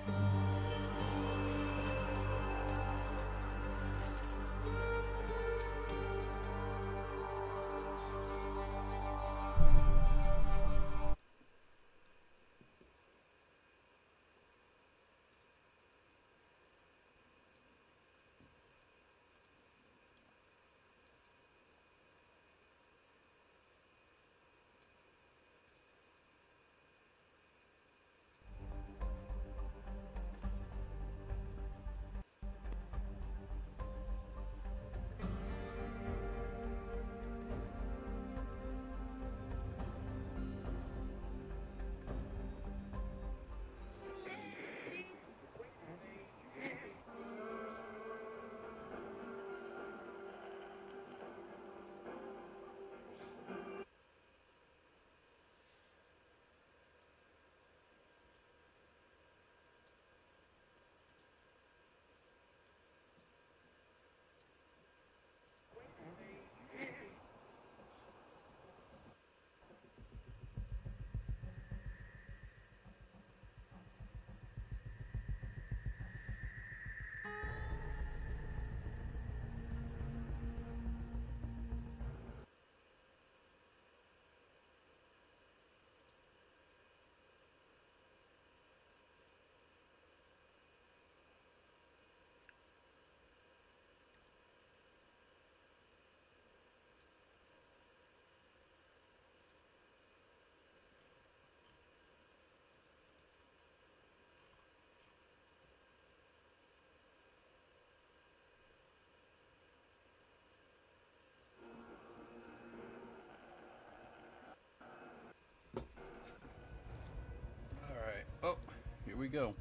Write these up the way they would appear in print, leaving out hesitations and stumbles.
Alright. Oh, here we go.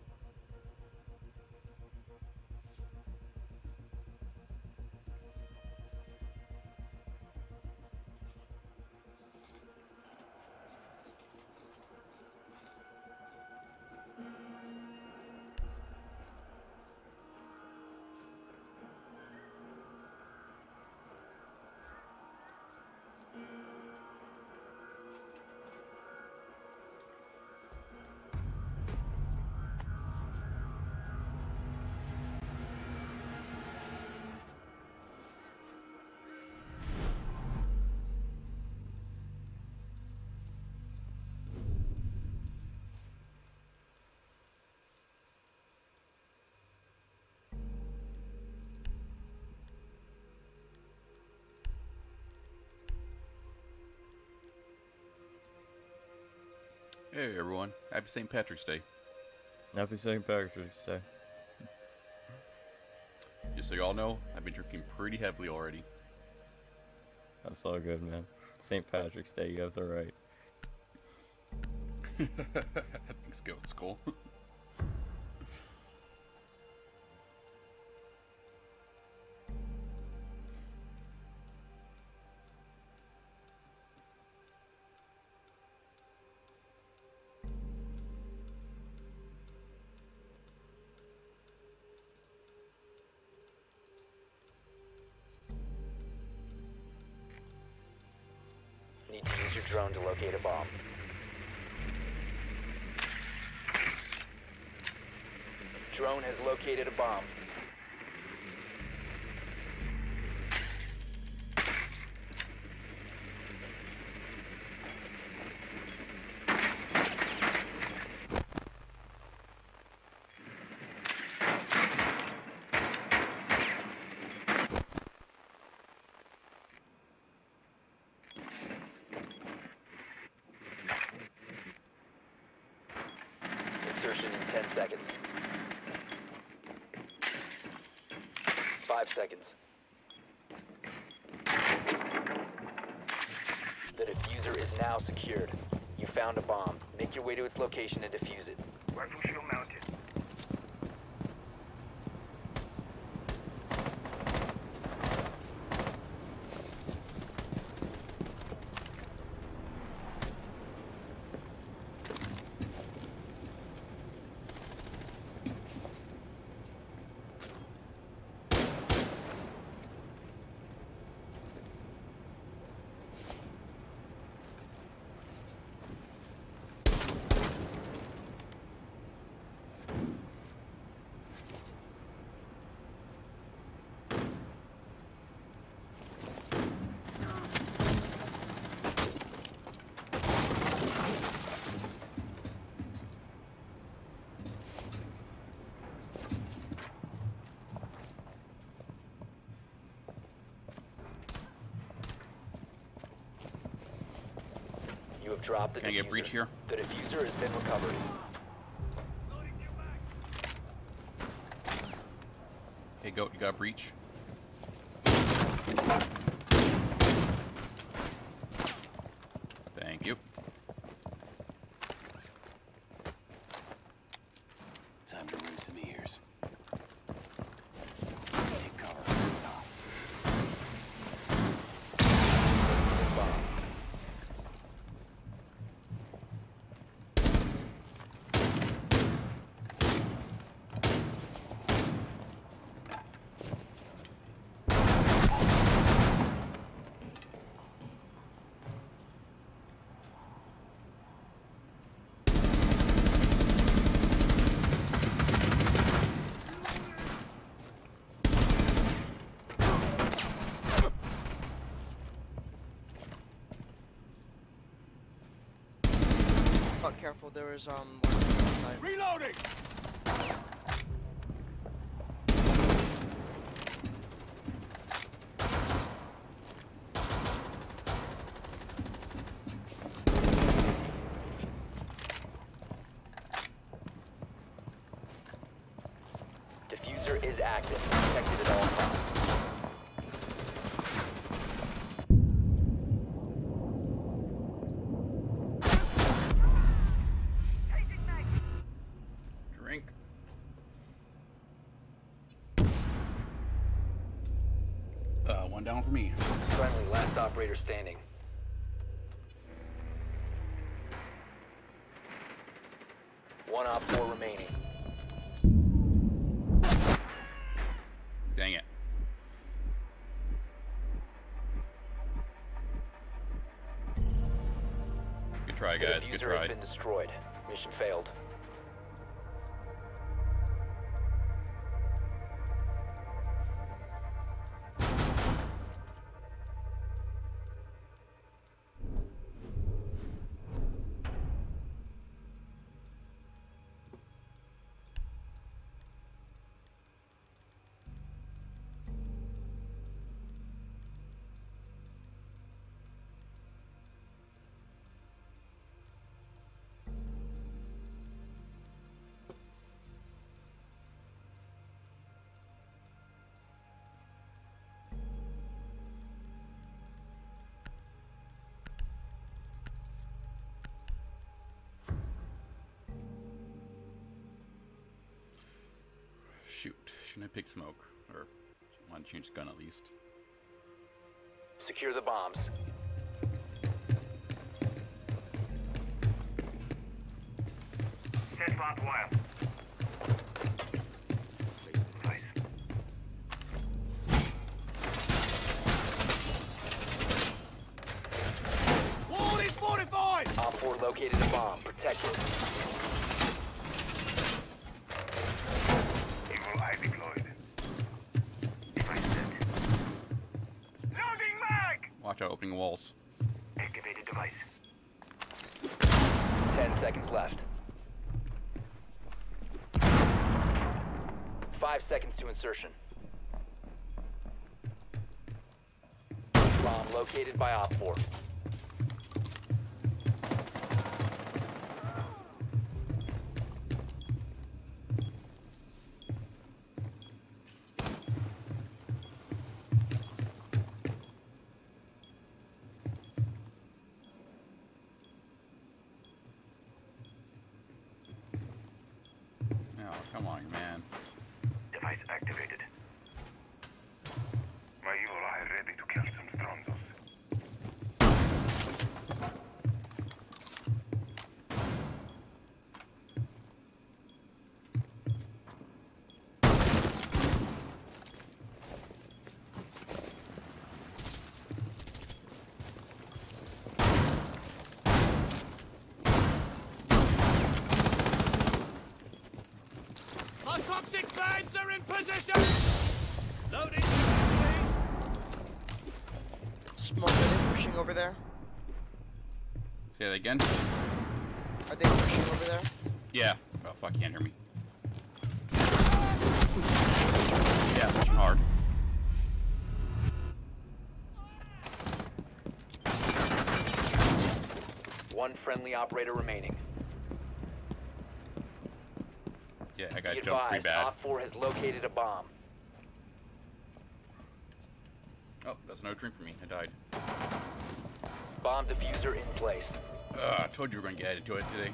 Hey everyone, happy St. Patrick's Day. Happy St. Patrick's Day. Just so y'all know, I've been drinking pretty heavily already. That's all good, man. St. Patrick's Day, you have the right. Thanks, go. It's cool. Need to use your drone to locate a bomb. Drone has located a bomb. Insertion in 10 seconds. 5 seconds. The diffuser is now secured. You found a bomb. Make your way to its location and defuse it. Rifle shield mounted. dropped the Can I get breach diffuser. here? The diffuser has been recovered. Hey, goat, you got breach? Thank you. Time to ring some ears. Take cover. Stop. Bomb. Oh, careful, there was one on the side. Reloading! Diffuser is active. Protected at all times. Drink. One down for me. Friendly, last operator standing. One op 4 remaining. Dang it. Good try, The guys. Good diffuser has try. been destroyed. Mission failed. Shoot. Shouldn't I pick smoke? Or want to change gun at least? Secure the bombs. Set barbed wire. Nice. Wall is fortified! Op 4 located a bomb. Protect it. Evil eye deployed. Device set. Loading mag! Watch out, opening walls. Activated device. 10 seconds left. 5 seconds to insertion. Bomb located by Op 4. Oh, come on, man. Device activated. My evil eye ready to kill some Stronzos. Our toxic mines are in position! Loading! Smoke, are they pushing over there? Say that again? Are they pushing over there? Yeah. Oh, fuck, you can't hear me. Yeah, pushing hard. One friendly operator remaining. Yeah, I got Be jumped pretty advised, bad. Op 4 has located a bomb. Oh, that's another drink for me. I died. Bomb diffuser in place. I told you we were gonna get into it today.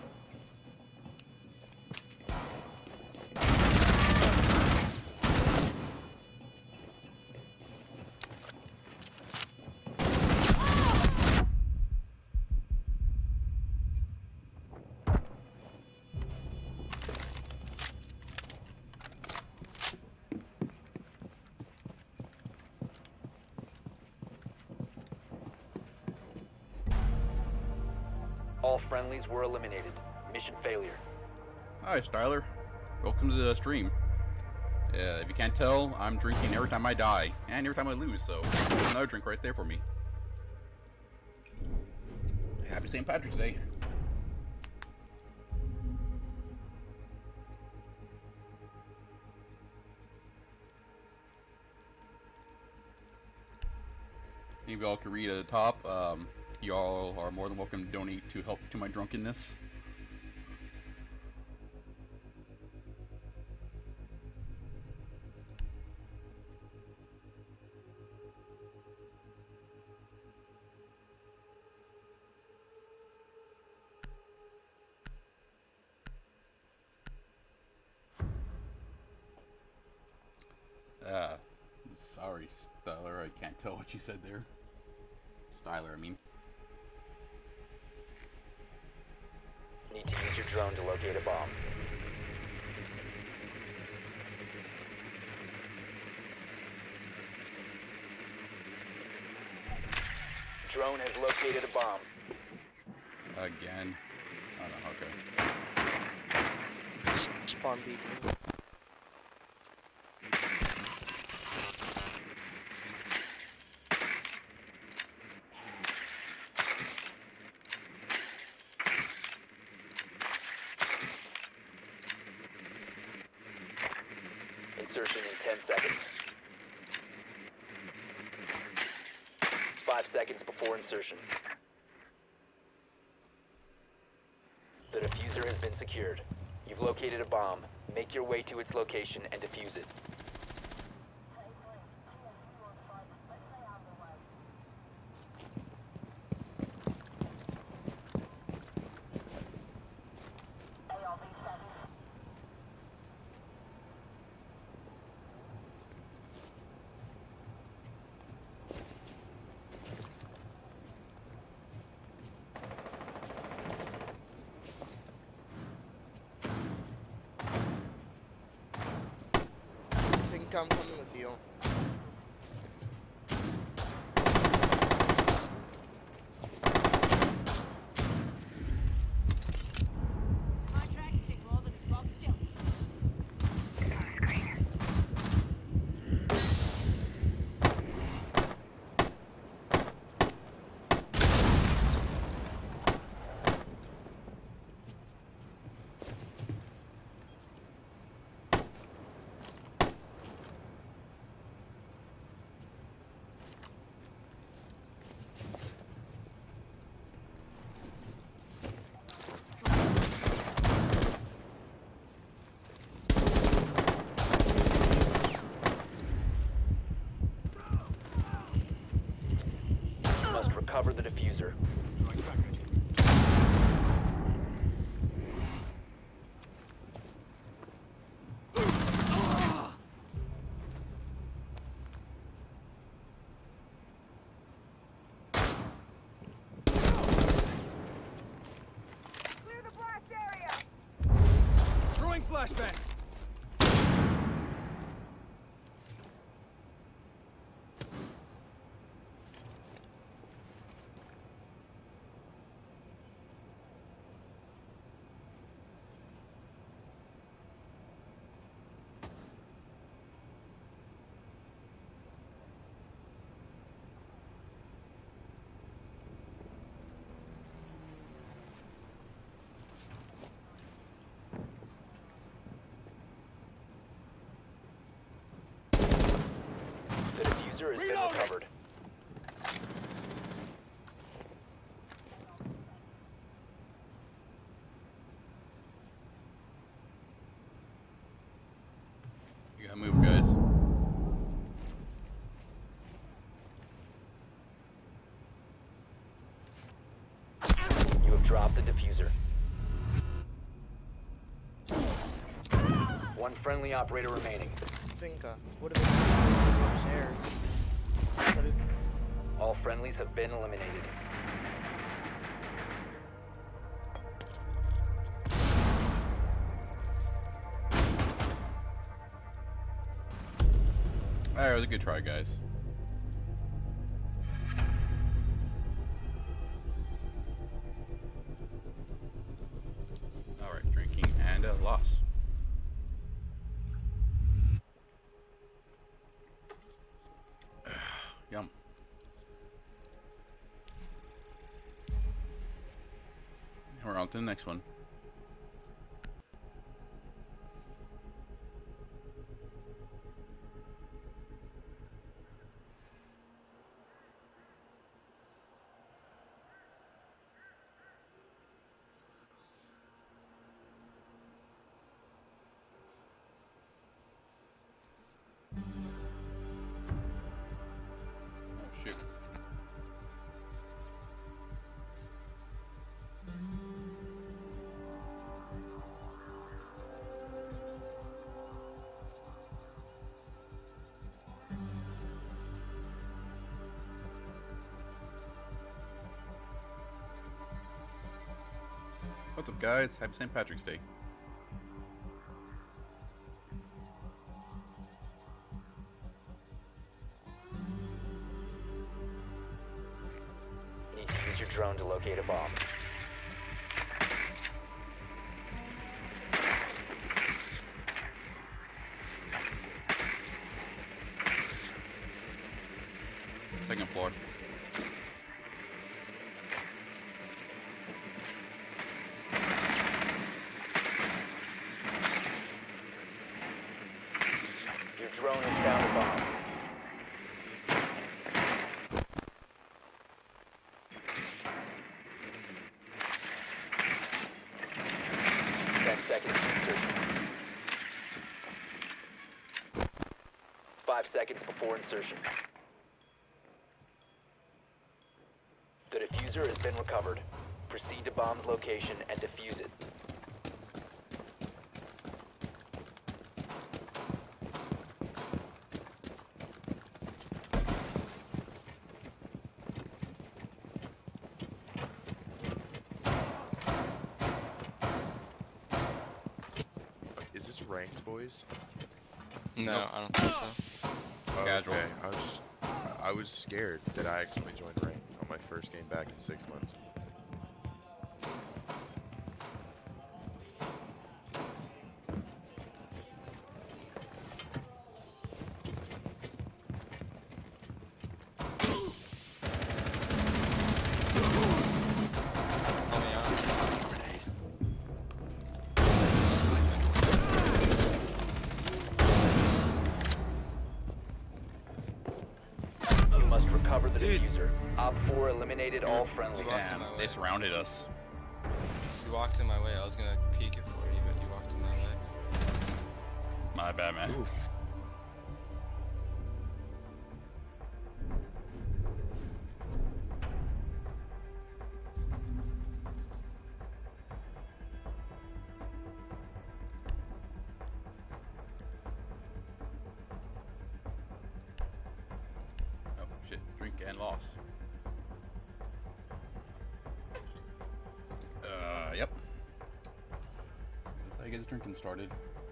All friendlies were eliminated. Mission failure. Hi, Styler. Welcome to the stream. Yeah, if you can't tell, I'm drinking every time I die and every time I lose, so another drink right there for me. Happy St. Patrick's Day. Maybe y'all can read at the top. Y'all are more than welcome to donate to help to my drunkenness. Sorry, Styler, I can't tell what you said there. Styler, I mean. Need to use your drone to locate a bomb. Drone has located a bomb. Again. Oh no, okay. Spawn people. Insertion in 10 seconds. 5 seconds before insertion. The diffuser has been secured. You've located a bomb. Make your way to its location and defuse it. I'm coming with you. Contract stick roll that is box still. Must recover the diffuser. Clear the blast area! Throwing flashbang. The diffuser has been Reloading. recovered. One friendly operator remaining. Finka. What are they doing? There. All friendlies have been eliminated. Alright, it was a good try, guys. Alright, drinking and a loss. Yum. We're on to the next one. Oh shoot. What's up, guys? Happy St. Patrick's Day. You need to use your drone to locate a bomb. Second floor. Your drone has found a bomb. Insertion. 5 seconds before insertion. The diffuser has been recovered. Proceed to bomb's location and defuse it. Is this ranked, boys? No, Nope. I don't think so. Oh, Casual. okay. I was scared that I accidentally joined ranked on my first game back in 6 months. Call me out. You must recover the Dude. diffuser. Op 4 eliminated all friendly. walked in Damn, my they way. surrounded us. You walked in my way. I was gonna peek it for you, but you walked in my way. My bad, man. Oof. Oh shit, drink and loss. Yep. That's how you get the drinking started.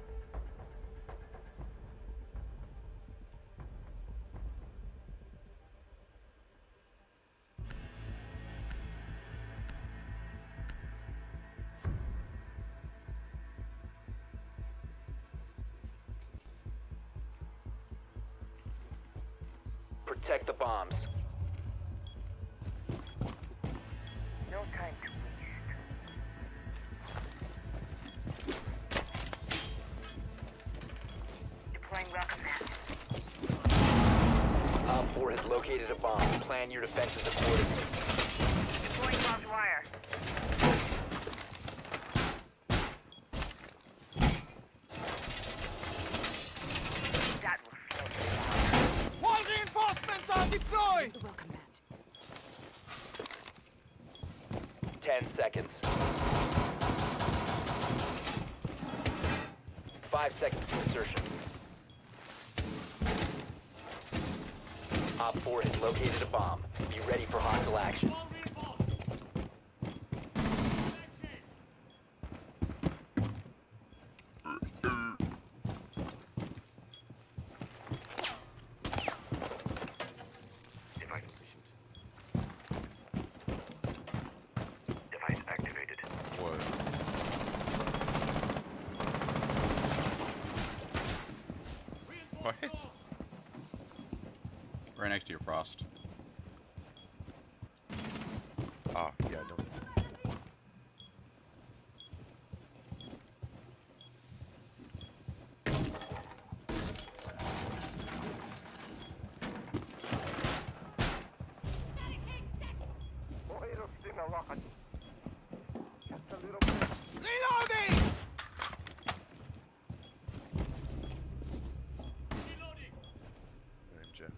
Protect the bombs. No time to waste. Deploying rocket mat. Op 4 has located a bomb. Plan your defenses accordingly. Deploying barbed wire. That will slow them down. Wall reinforcements are deployed! The welcome mat. 10 seconds. 5 5 seconds to insertion. Op 4 has located a bomb. Be ready for hostile action. Device positioned. Device activated. What? What? Right next to your Frost. Ah, yeah, don't. Reloading! I'm Jeff.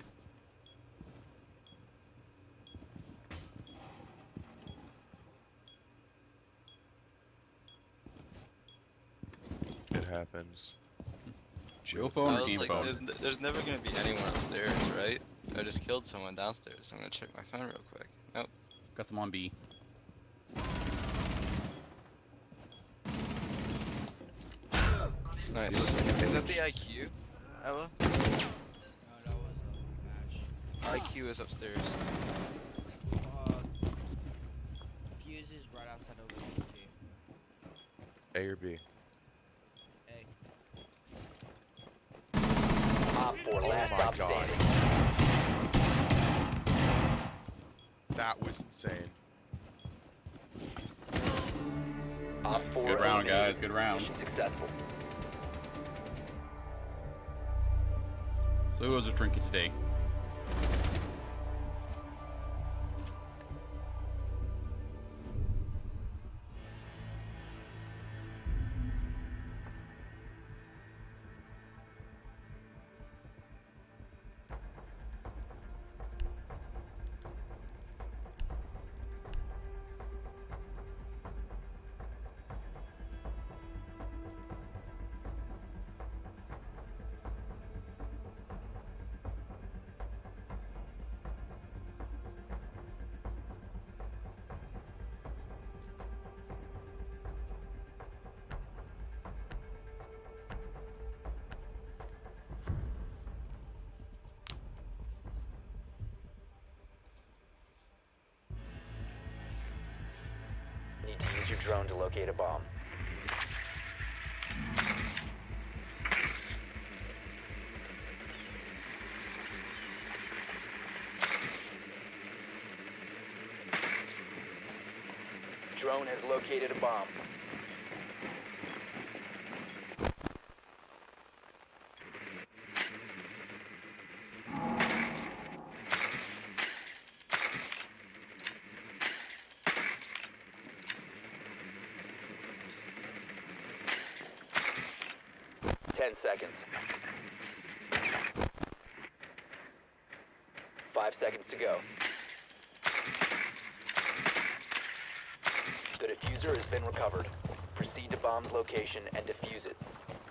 It happens. Real phone I or was game like, phone? there's never gonna be anyone upstairs, right? I just killed someone downstairs. I'm gonna check my phone real quick. Nope. Got them on B. Nice. Is that the IQ, Ella? No, that was a match. IQ is upstairs. Fuse is right outside of the A or B? A. Op 4 last my stop God. standing. That was insane. Op 4 Good round, eliminated. guys. Good round. Mission successful. So who was drinking today? Need to use your drone to locate a bomb. Drone has located a bomb. Seconds. 5 seconds to go. The diffuser has been recovered. Proceed to bomb's location and defuse it.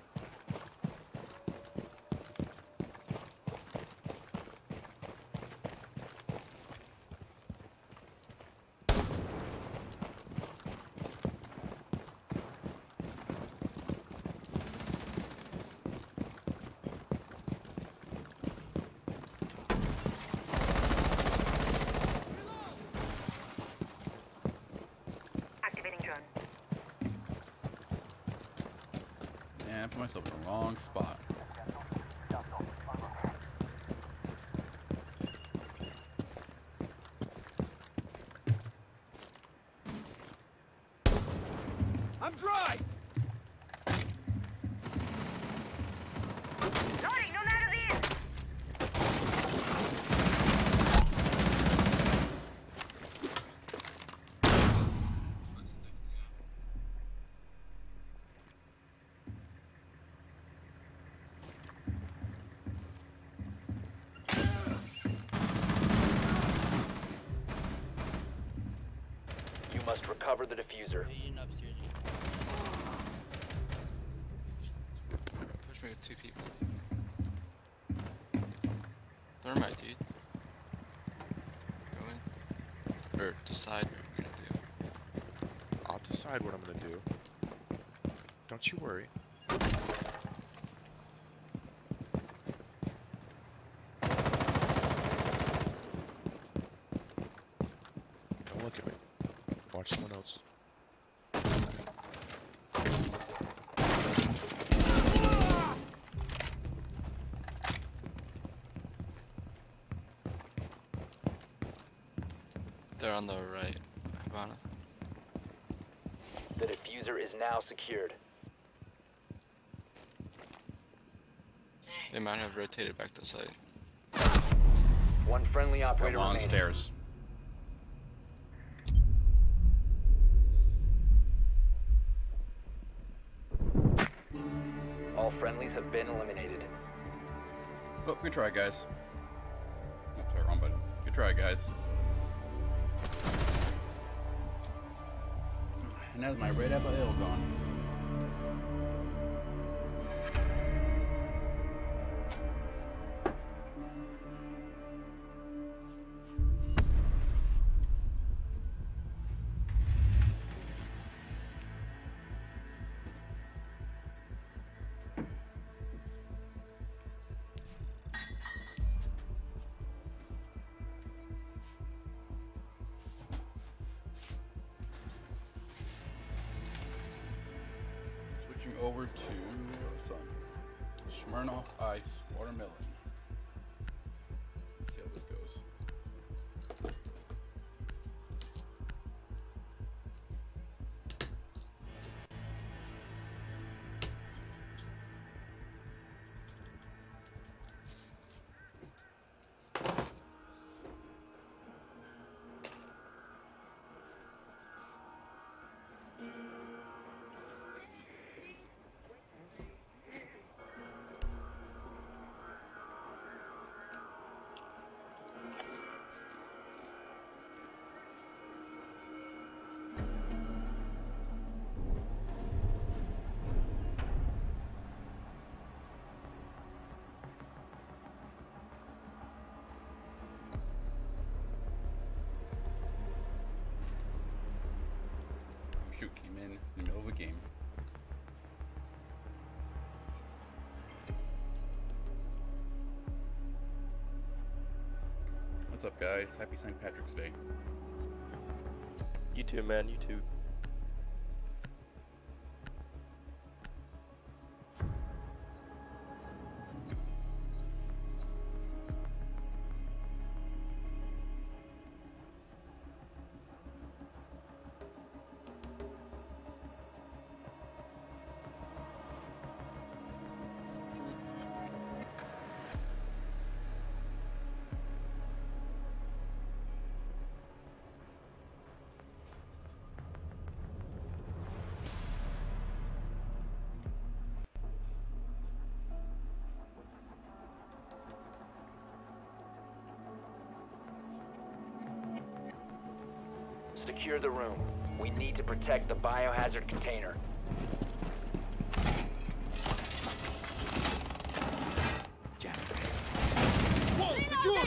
Activating drone. Man, I put myself in the wrong spot. I'm dry! Loading, no magazine! You must recover the diffuser. Vision upstairs. 2 people. Never mind, dude. Go in. Or decide what you're gonna do. I'll decide what I'm gonna do. Don't you worry. Don't look at me. Watch someone else. They're on the right, Havana. The diffuser is now secured. They might have rotated back to site. One friendly operator Come on remaining. stairs. All friendlies have been eliminated. Oh, good try, guys. Oh, sorry, wrong button. Good try, guys. And that's my red apple ale gone. Switching over to some Smirnoff Ice Watermelon. Let's see how this goes. Shoot, came in the middle of the game. What's up, guys? Happy St. Patrick's Day. You too, man. You too. Secure the room. We need to protect the biohazard container. Wall secure!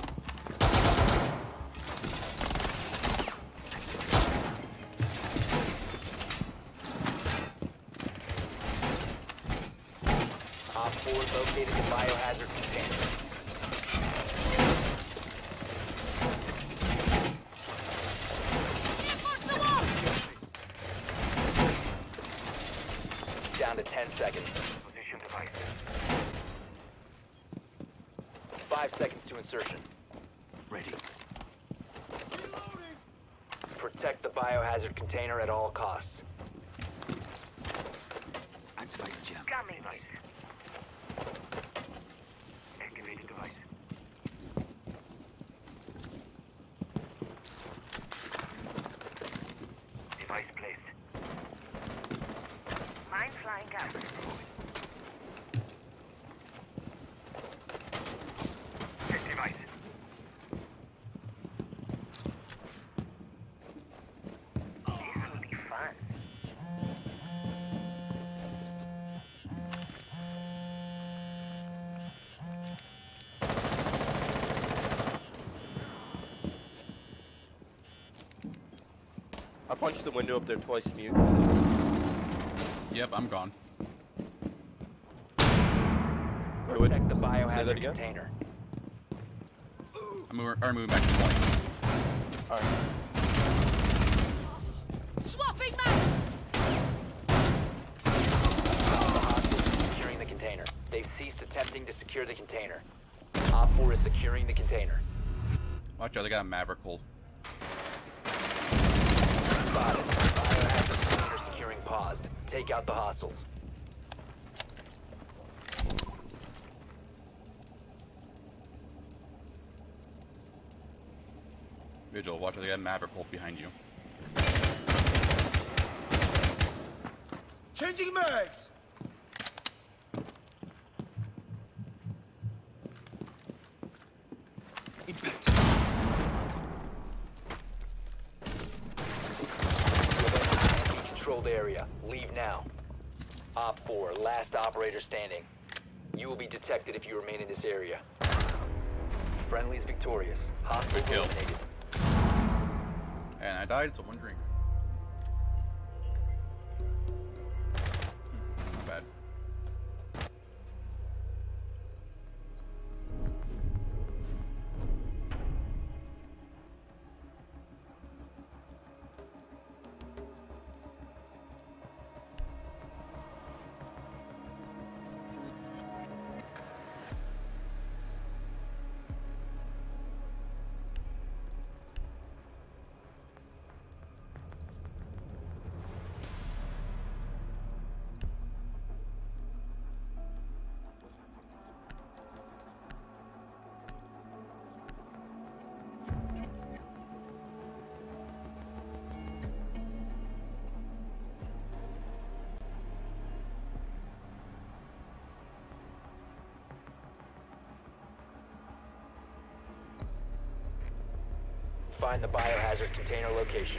Op 4 located the biohazard container. Down to 10 seconds. Position device. 5 seconds to insertion. Ready. Protect the biohazard container at all costs. Activate the jam. Gummy. Activating device. Device placed. Mine flying out. Check device. This will be fun. I punched the window up there twice mute, so. Yep, I'm gone. Protect the Say that biohazard again? container. I'm moving back to point. Alright. Swapping mags! Hostiles securing the container. They've ceased attempting to secure the container. Op 4 is securing the container. Watch out, they got a Maverick hole. Spotted. Biohazard container securing paused. Take out the hostiles. Vigil, watch out, they got a Maverick hole behind you. Changing mags! Controlled area. Leave now. Op 4, last operator standing. You will be detected if you remain in this area. Friendly's victorious. Hostiles Good kill. eliminated. And I died, so one drink. Not bad. Find the biohazard container location.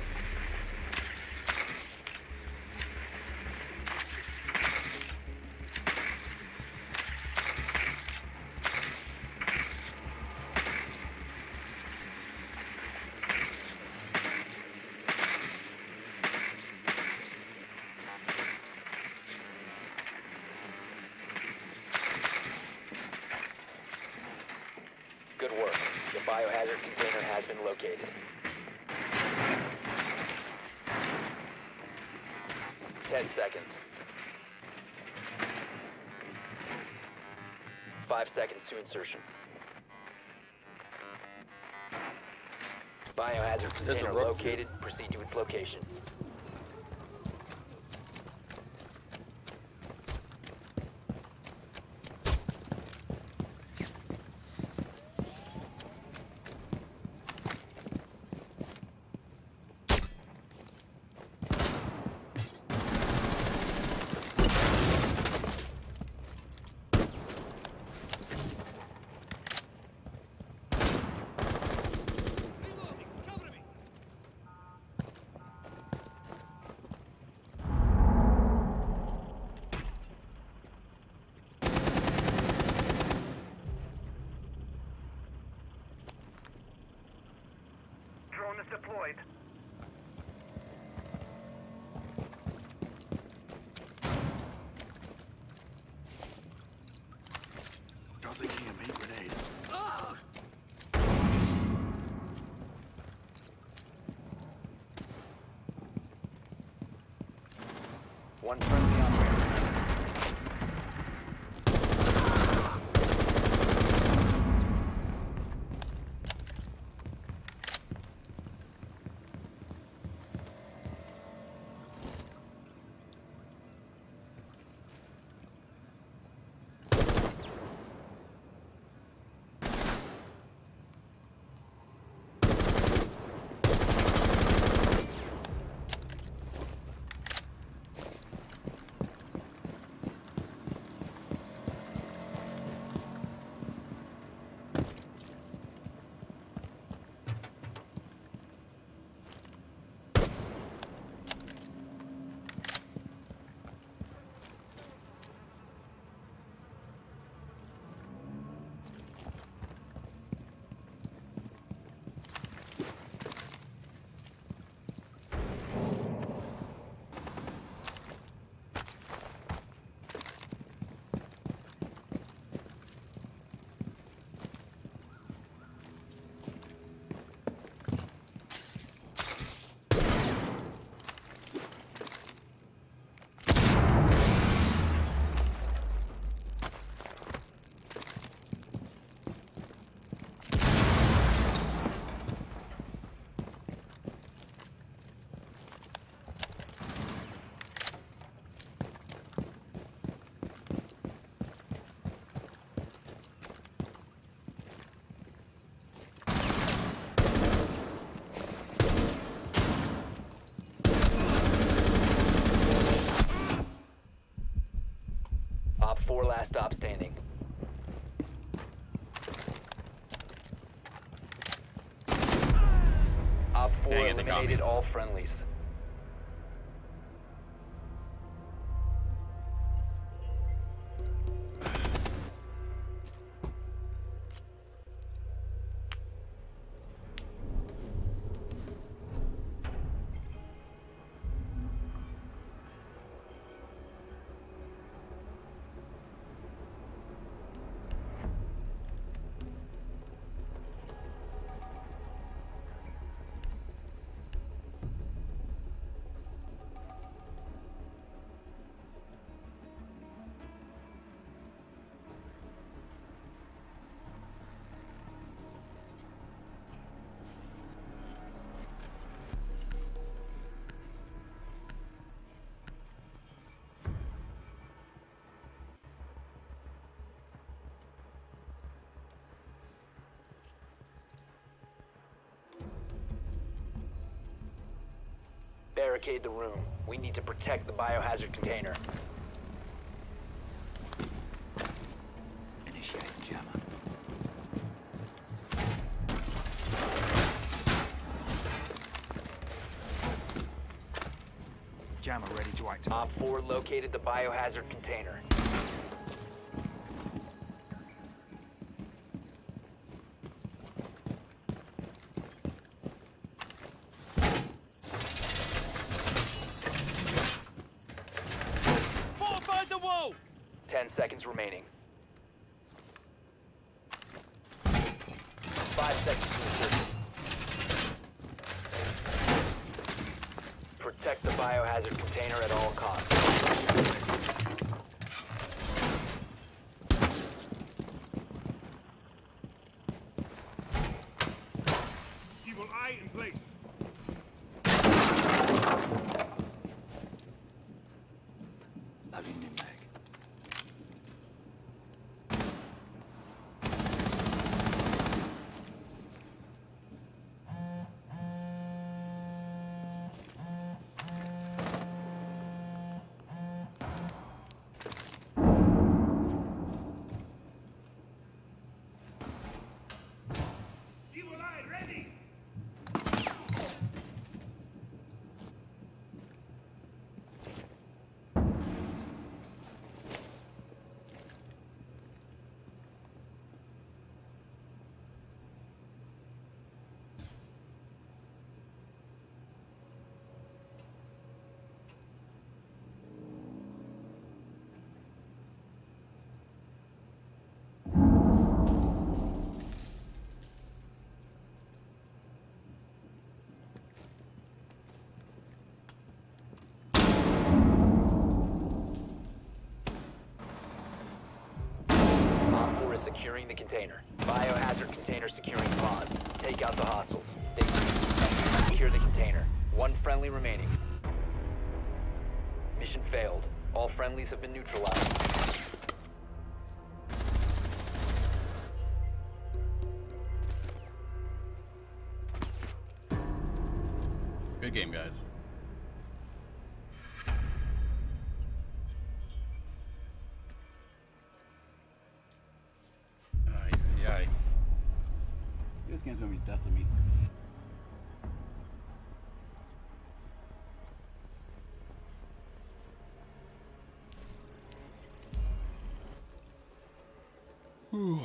Good work. The biohazard container has been located. 10 seconds. 5 seconds to insertion. Biohazard container located. Proceed to its location. Drone is deployed. Tossing EMP grenade. One friendly operator. 4 last stop standing. Op 4 Dang it, they got me. eliminated all friendlies. Barricade the room. We need to protect the biohazard container. Initiate jammer. Jammer ready to activate. Op 4 located the biohazard container. Fortify the wall! 10 seconds remaining. 5 seconds to insertion. Protect the biohazard container at all costs. Evil eye in place. Loading new mag. Evil eye ready. Op 4 is securing the container. Biohazard container securing pod. Take out the hostiles. Secure the container. One friendly remaining. Mission failed. All friendlies have been neutralized. Good game, guys. Ay. This game's gonna be death to me. Whew.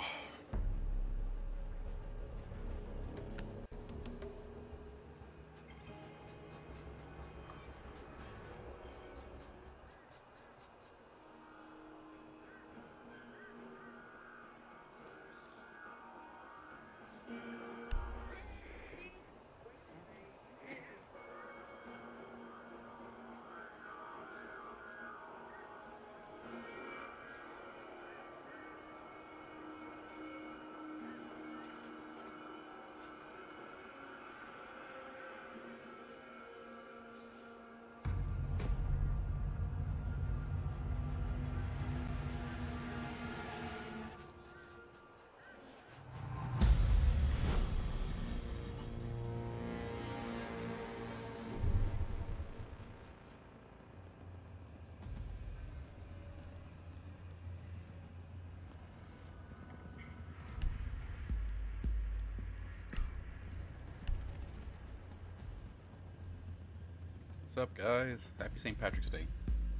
up, guys? Happy St. Patrick's Day.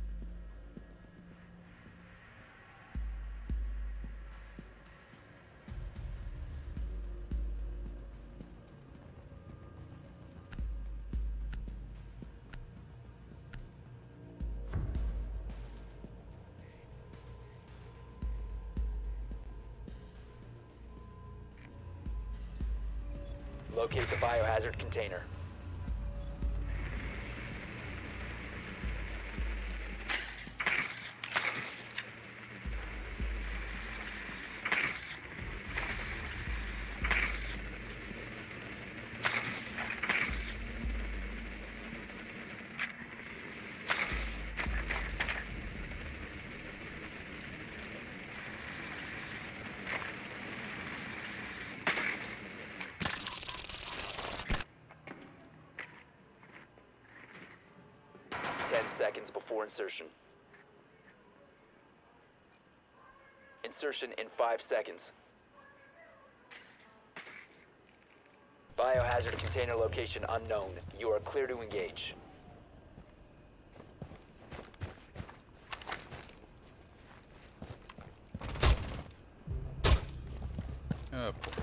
Locate the biohazard container. Seconds before insertion. Insertion in 5 seconds. Biohazard container location unknown. You are clear to engage. Of course.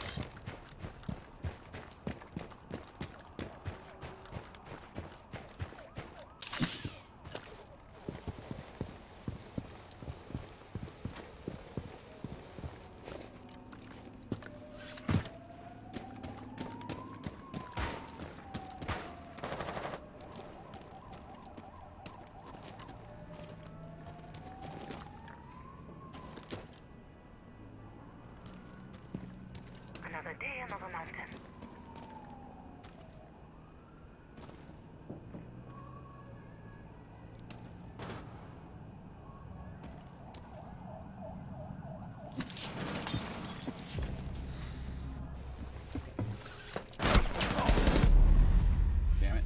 Another day, another mountain. Damn it.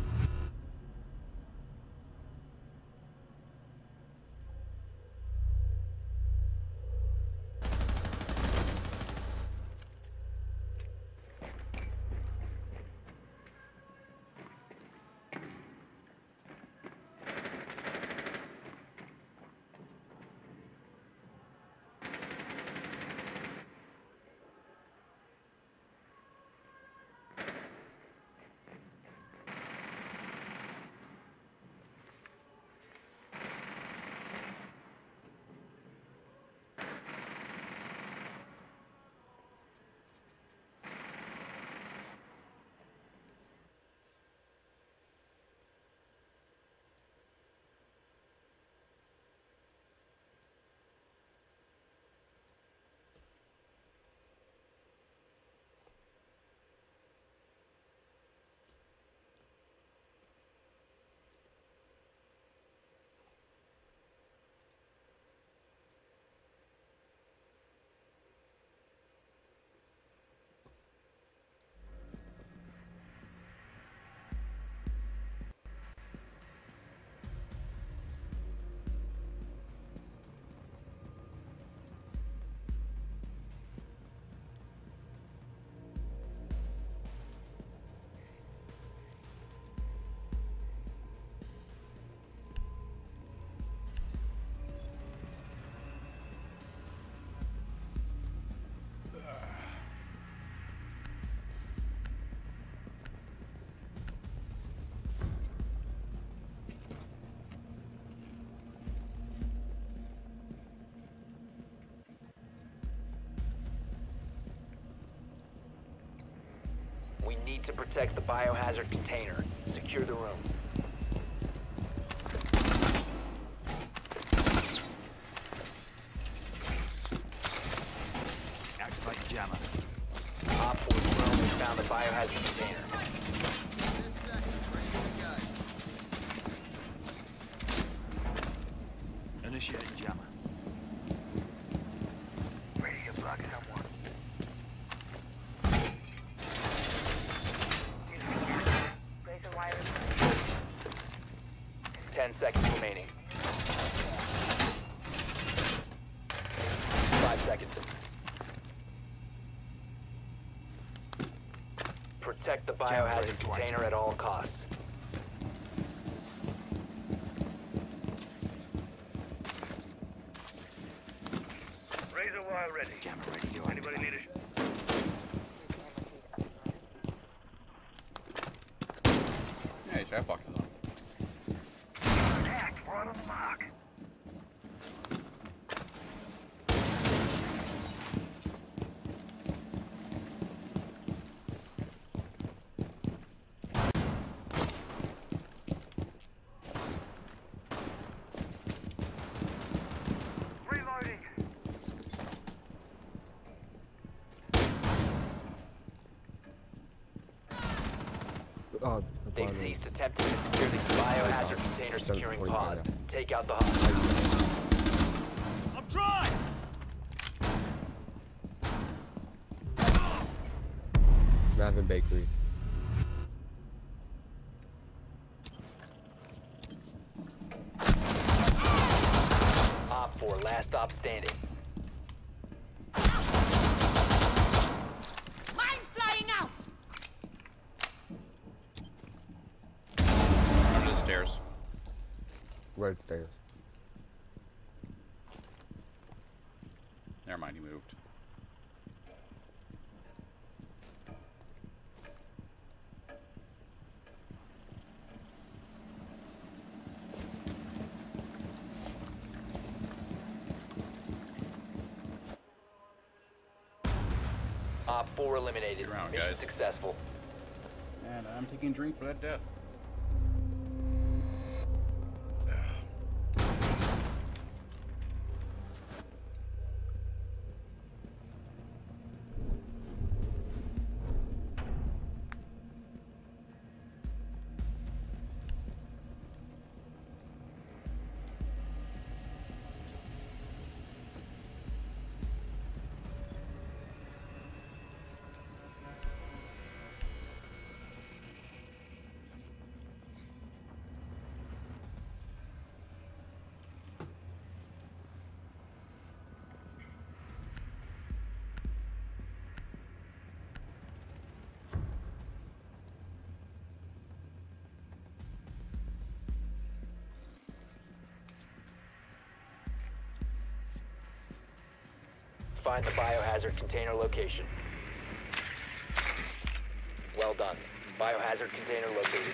We need to protect the biohazard container. Secure the room. Activate jammer. Op 4 drone has found the biohazard container. Initiate jammer. Ready to block someone. 10 seconds remaining. 5 seconds. Protect the biohazard container at all costs. Fire ready. Jammer radio. Anybody need it? Hey, Shaft Box is on. Attack. We're on the mark. Reloading. Oh, the They've bottom. ceased attempting to secure the biohazard container securing pod. Take out the hostage. I'm dry! Raven Bakery. Op 4, last stop standing. Mine flying out! Under the stairs. Right stairs. Never mind, he moved. Op 4 eliminated. Good round, Mission guys. successful. And I'm taking a drink for that death. Find the biohazard container location. Well done. Biohazard container located.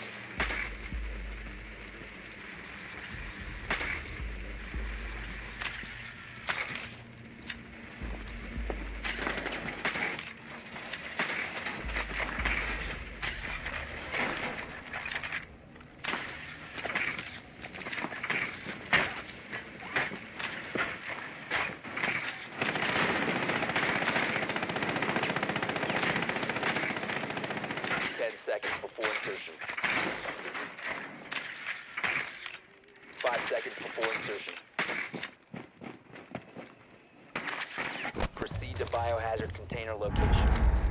Before insertion. 5 seconds before insertion. Proceed to biohazard container location.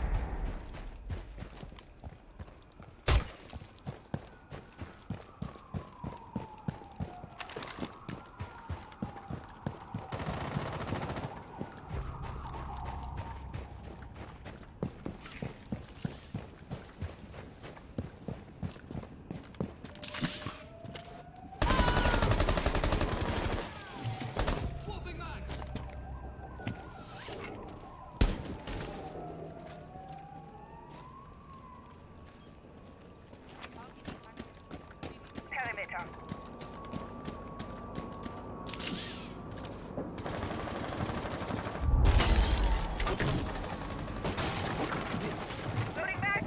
Perimeter. Loading back.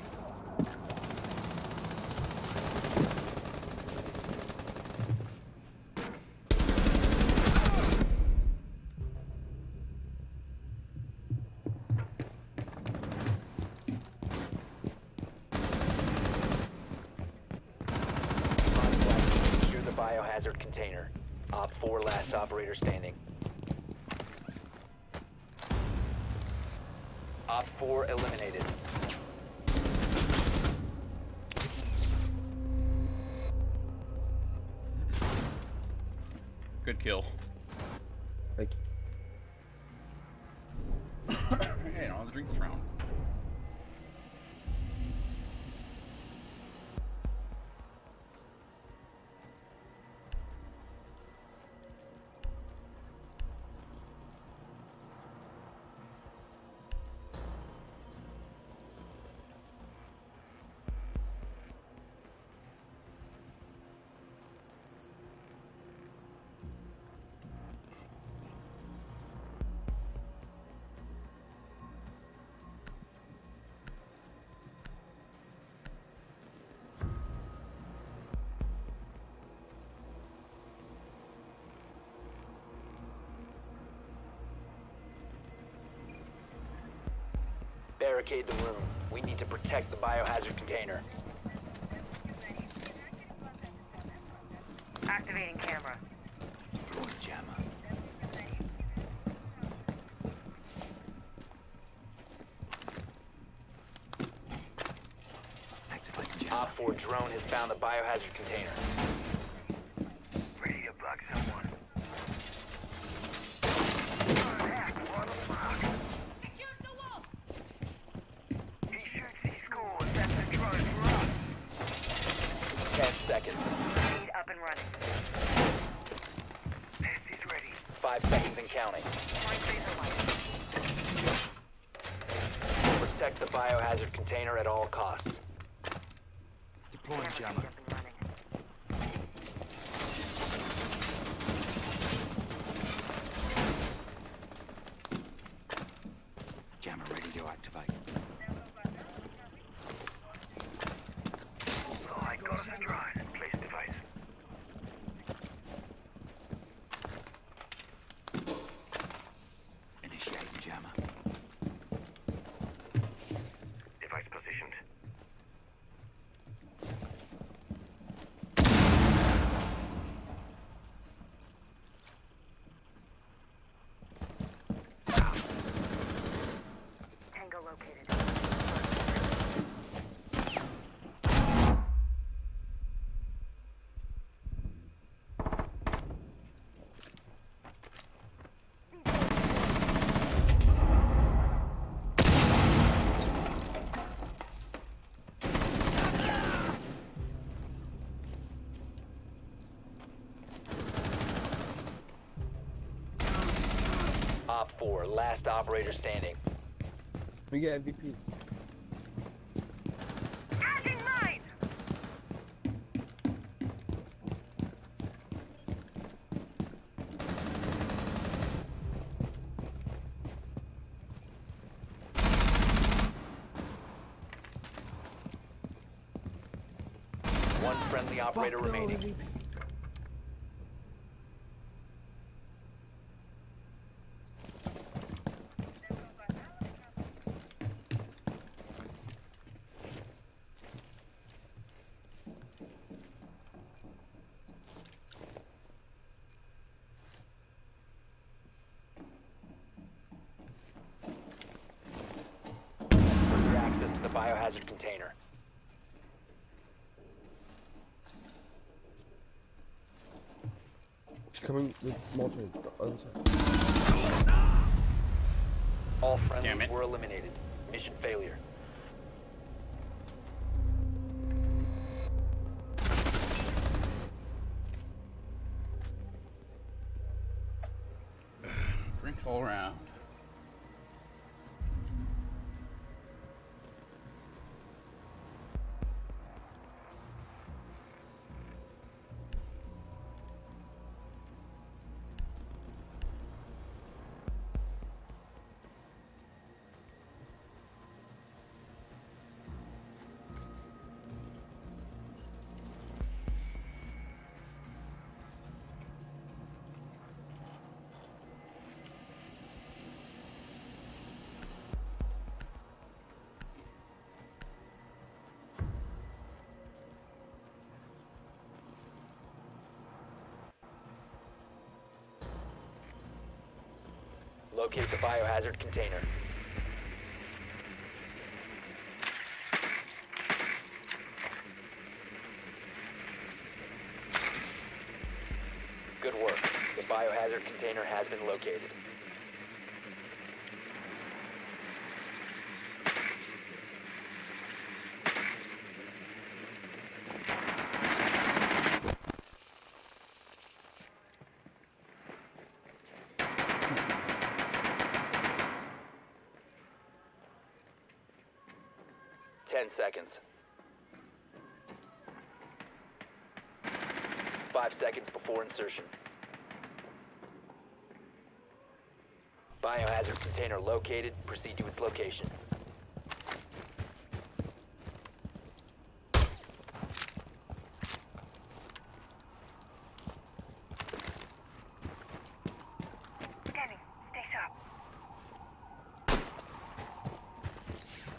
Secure the biohazard container. Op 4 last operator standing. Op 4 eliminated. Good kill. Thank you. Hey, I want to drink this round. barricade the room. We need to protect the biohazard container. Activating camera. Deploying jammer. Activating jammer. Op 4 drone has found the biohazard container. Ready to bug someone. Secure the wall. He shoots, he scores. That's a drone for us. 10 seconds. Speed up and running. Test is ready. 5 seconds and counting. Point laser light. Protect the biohazard container at all costs. Deploying Camera jammer. up and running. Jammer ready to activate. Oh, I got us a drone. Place device. Initiating jammer. Device positioned. Tango located. Op 4, last operator standing. We get MVP. Adding mine! One friendly operator remaining. Further access to the biohazard container. She's coming with Molten. Other side. All Damn friendlies it. were eliminated. Mission failure. Drinks all around. Locate the biohazard container. Good work. The biohazard container has been located. Seconds. 5 seconds before insertion. Biohazard container located. Proceed to its location. Scanning. Stay sharp.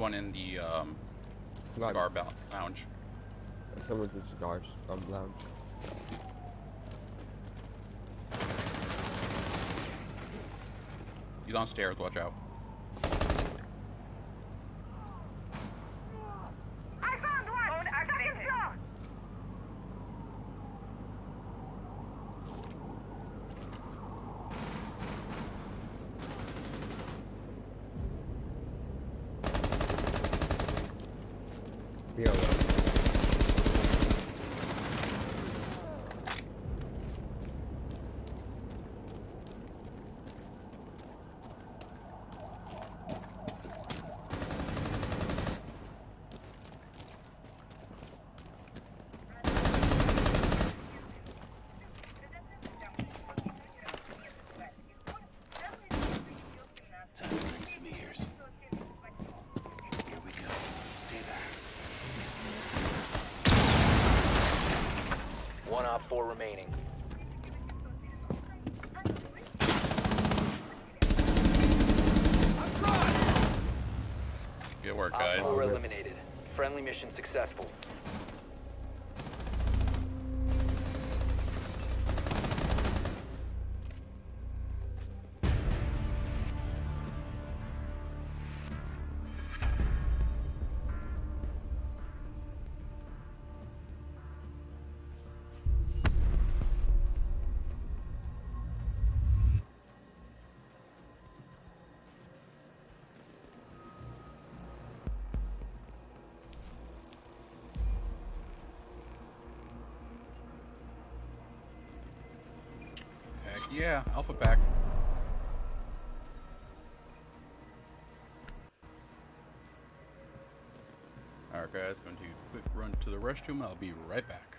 one in the Like, cigar lounge. someone's in cigars. Lounge. He's on stairs. Watch out. I found one! Phone activated. Be alright. Time to bring some ears. Here we go. Stay back. One Op 4 remaining. Good work, Op guys. 4 eliminated. Friendly mission successful. Heck yeah, Alpha Pack. Alright guys, going to quick run to the restroom. I'll be right back.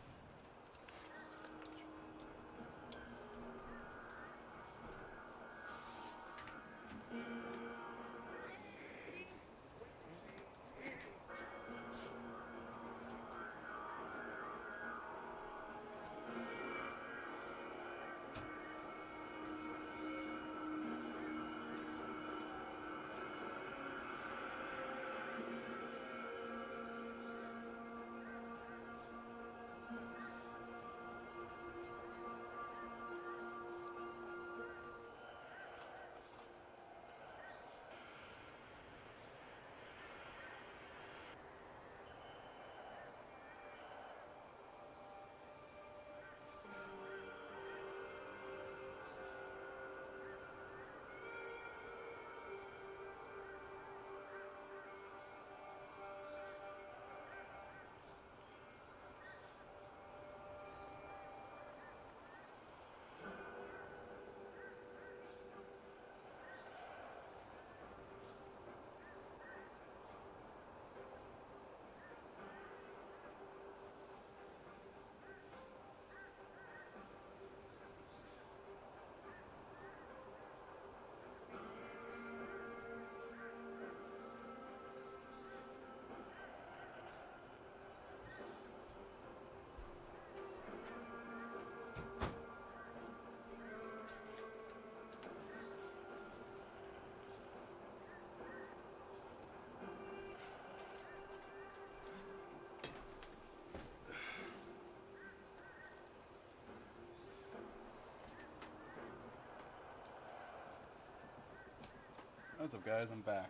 What's up guys, I'm back.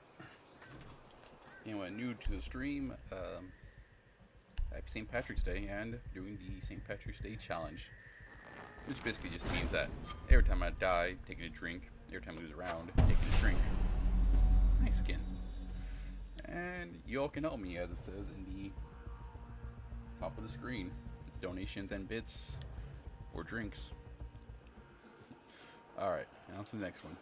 Anyway, new to the stream, happy St. Patrick's Day and doing the St. Patrick's Day challenge. Which basically just means that every time I die, taking a drink. Every time I lose a round, taking a drink. Nice skin. And you all can help me as it says in the top of the screen. Donations and bits or drinks. Alright, now to the next one.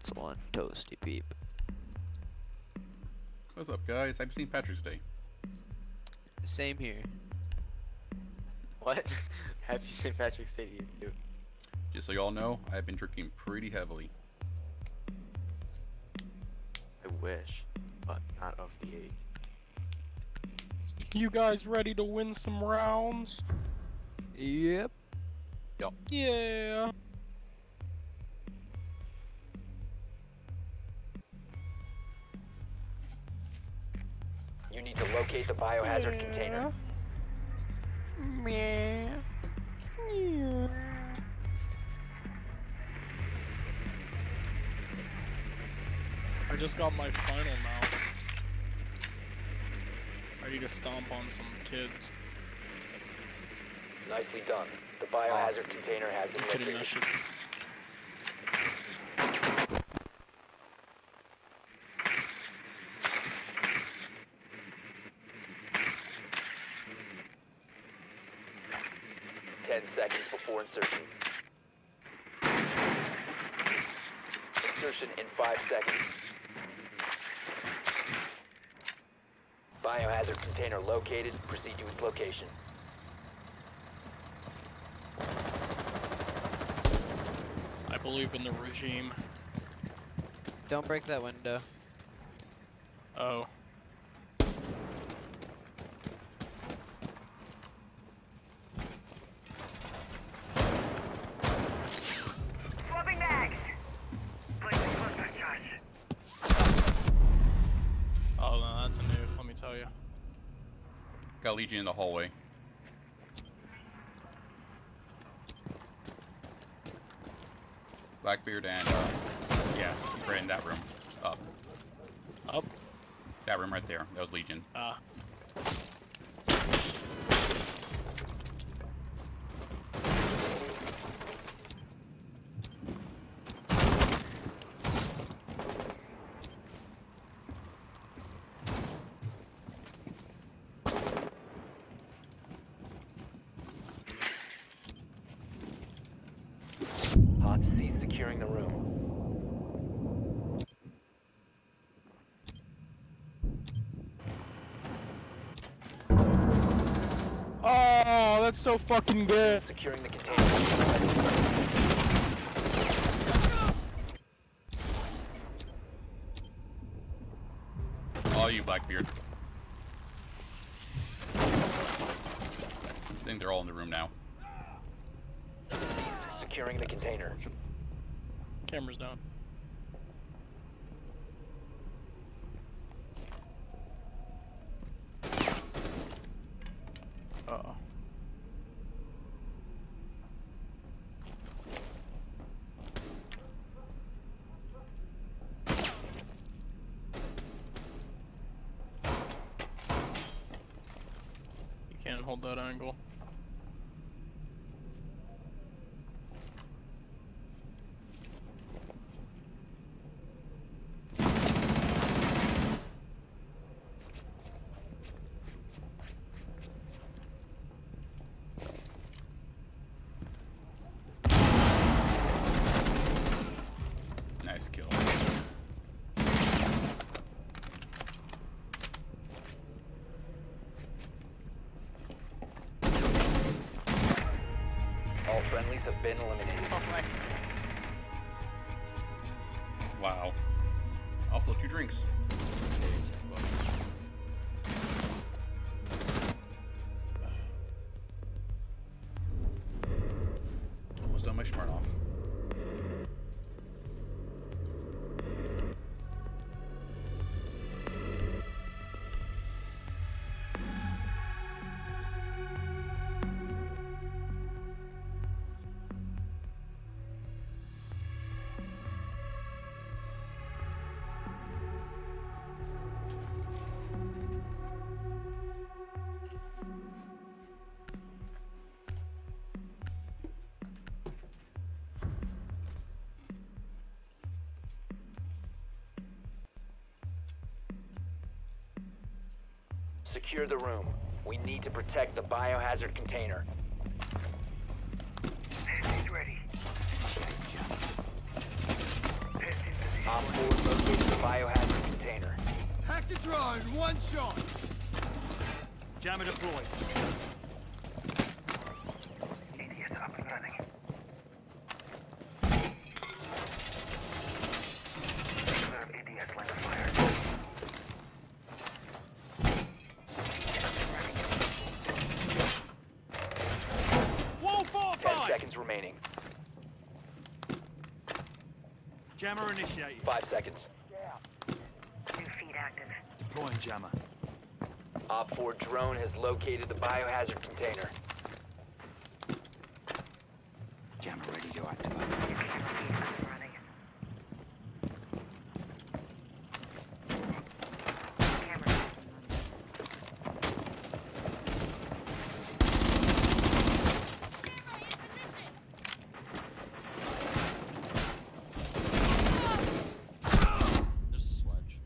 That's one toasty peep. What's up, guys? Happy St. Patrick's Day. Same here. What? Happy St. Patrick's Day to you, too. Just so y'all know, I've been drinking pretty heavily. I wish, but not of the age. You guys ready to win some rounds? Yep. Yup. Yeah. You need to locate the biohazard container. Meh. I just got my final mouse. Ready to stomp on some kids. Nicely done. The biohazard container has been Kidding, that located. shit. 10 seconds before insertion. Insertion in 5 seconds. Biohazard container located. Proceed to its location. I believe in the regime. Don't break that window. Oh. Swapping bags. Placing cluster charge. Oh no, that's a nuke, let me tell you. Got Legion in the hallway. Blackbeard and, yeah, he's right in that room. Up. Up? That room right there. That was Legion. Ah. Hot cease securing the room. Oh, that's so fucking good. Securing the container. All you, Blackbeard. I think they're all in the room now. Securing the container. Camera's down. Uh-oh. You can't hold that angle. Nice kill. All friendlies have been eliminated. Wow. I'll float 2 drinks. Almost done my Smirnoff. Secure the room. We need to protect the biohazard container. He's ready. Head in position. Op 4 located the biohazard container. Hack the drone, one shot. Jammer deployed. EDS up and running. Observe EDS line of fire. Wall 10 4-5. seconds remaining. Jammer initiated. 5 seconds. New feed active. Deploying jammer. Op 4 drone has located the biohazard container. Jammer ready to activate. There's a sledge.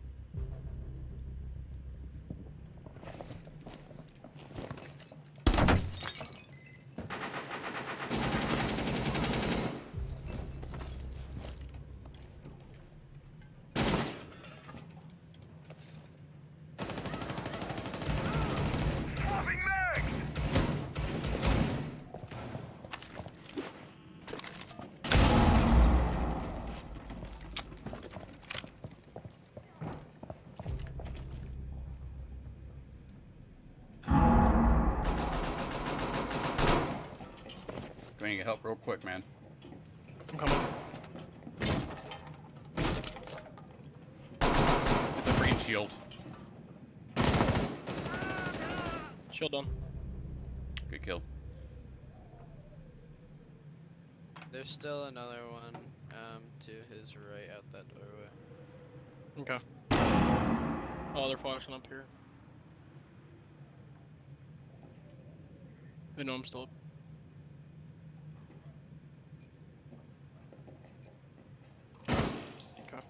Swapping mag! Do I need help real quick, man? I'm coming. It's a freaking shield. Shield done. Good kill. There's still another one to his right out that doorway. Okay. Oh, they're flashing up here. They know I'm still up. Okay.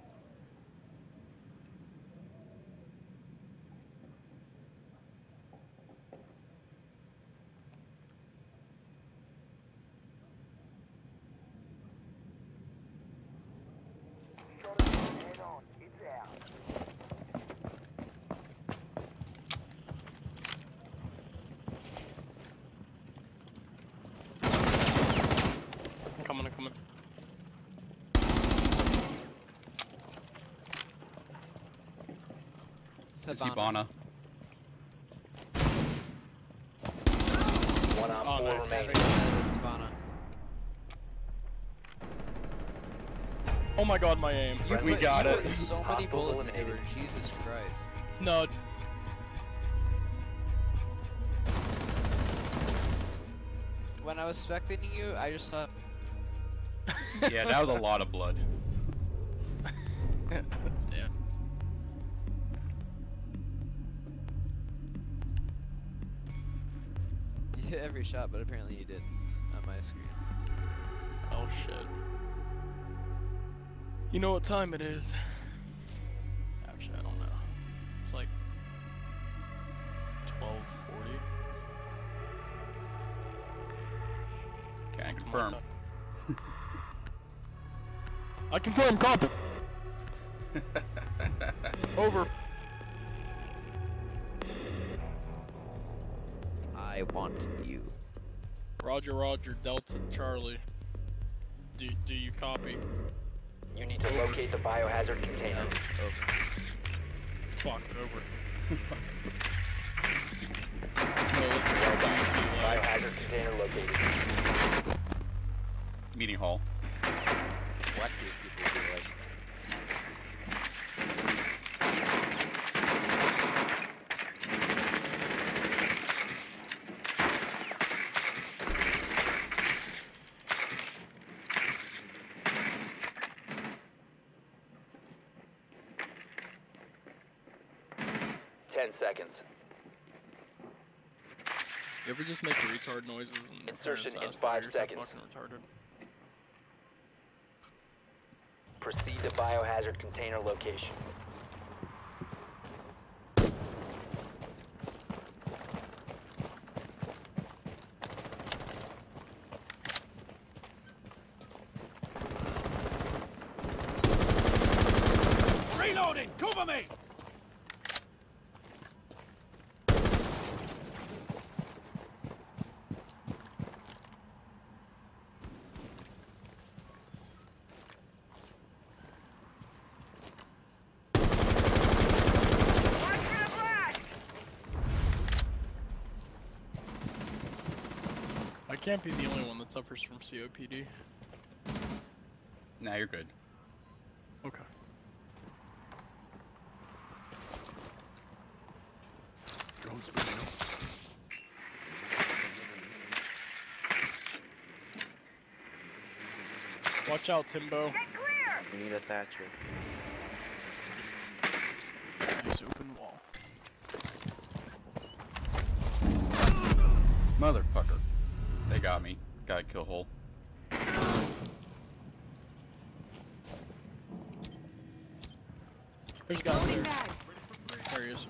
Head on. It's out. I'm coming, I'm coming. It's Hibana. One Op Oh, 4 nice. remaining. Savannah. Oh my god, my aim. We got it. So many Hostiles bullets in eliminated. there. Jesus Christ. No. When I was expecting you, I just thought. Yeah, that was a lot of blood. Yeah. You hit every shot, but apparently you didn't on my screen. Oh shit. You know what time it is? Actually, I don't know. It's like 12:40. Can confirm. I confirm, copy. Over. I want you. Roger, Roger, Delta, Charlie. Do you copy? You need to locate the biohazard container. Over. Fuck, over. Biohazard container located. Meeting hall. What do people do like? Seconds. You ever just make retard noises and your Insertion parents in ask why 5 you're so seconds. fucking retarded? Proceed to biohazard container location. can't be the only one that suffers from COPD. Nah, you're good. Okay. Drone spinning up. Watch out, Timbo. We need a Thatcher. Nice open wall. Motherfucker. They got me. Got a kill hole. There's a guy there. There he is.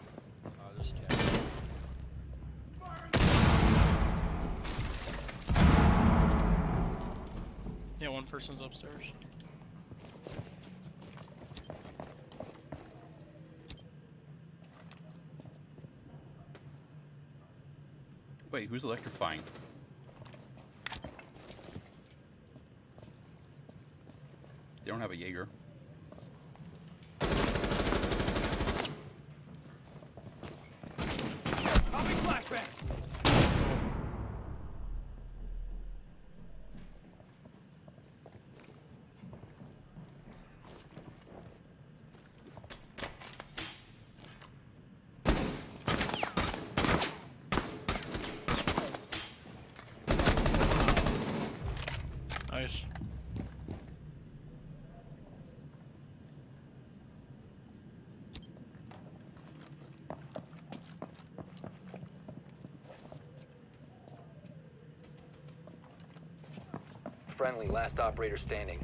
Yeah, one person's upstairs. Wait, who's electrifying? They don't have a Jaeger. Flashback. Nice. Friendly, last operator standing.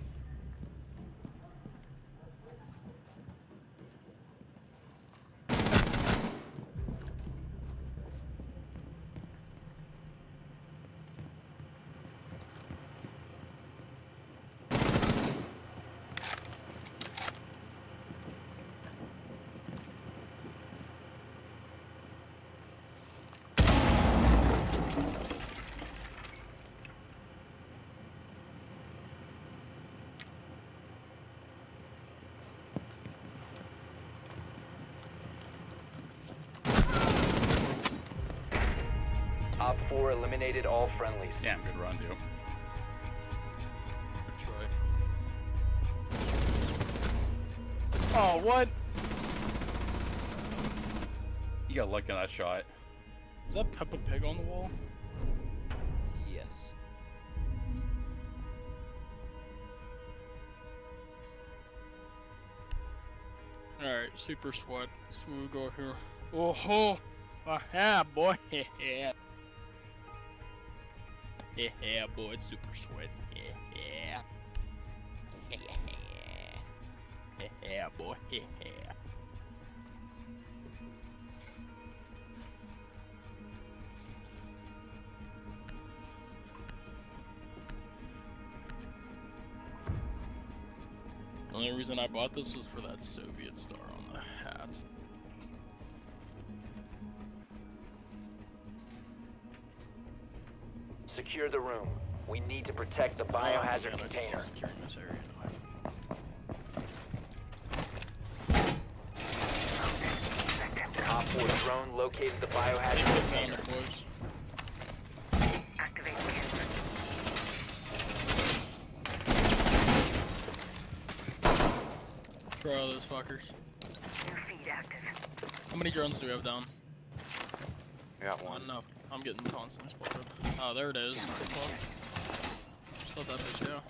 Op 4 eliminated all friendlies. Damn good run, dude. Good try. Oh, what? You got lucky on that shot. Is that Peppa Pig on the wall? Yes. Alright, super sweat. So we go here. Oh ho! Yeah, boy. Yeah. Yeah, boy, it's super sweat. Yeah. Yeah, boy. Yeah. The only reason I bought this was for that Soviet star on the hat. Secure the room. We need to protect the biohazard container. Securing this area. Op 4 drone located the biohazard container. Throw all those fuckers. How many drones do we have down? I got one. Enough. I'm getting constantly spotted. Oh, there it is. Just let that bitch go.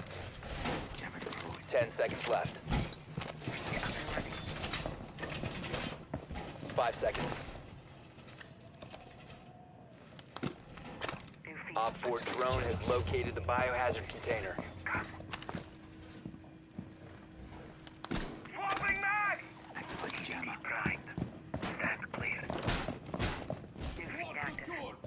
10 seconds left. 5 seconds. Op 4 drone has located the biohazard container. Swapping mag! Activate jammer. Right. That's clear. New feed active.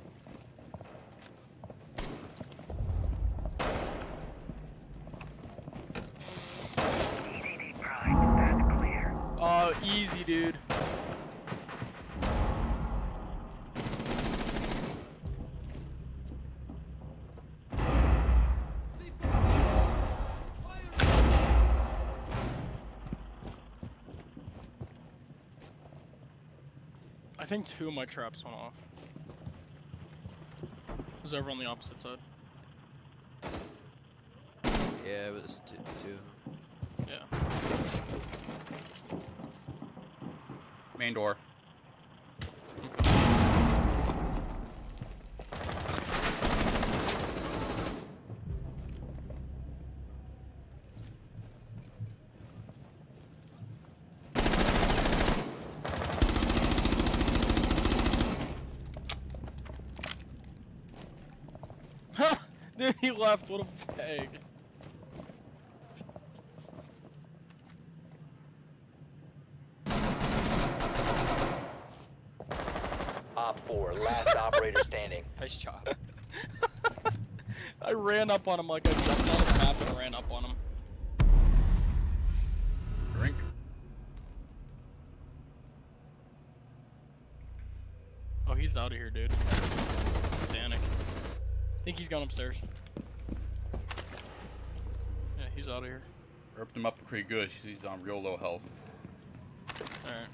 EDD prime. That's clear. Oh, easy, dude. I think 2 of my traps went off. Was over on the opposite side. Yeah, it was two. Yeah. Main door. Dude, he left. What a fag. Op 4, last operator standing. Nice job. I ran up on him like I jumped out of the map and ran up on him. Drink. Oh, he's out of here, dude. Sanic. I think he's gone upstairs. Yeah, he's out of here. Ripped him up pretty good. He's on real low health. Alright.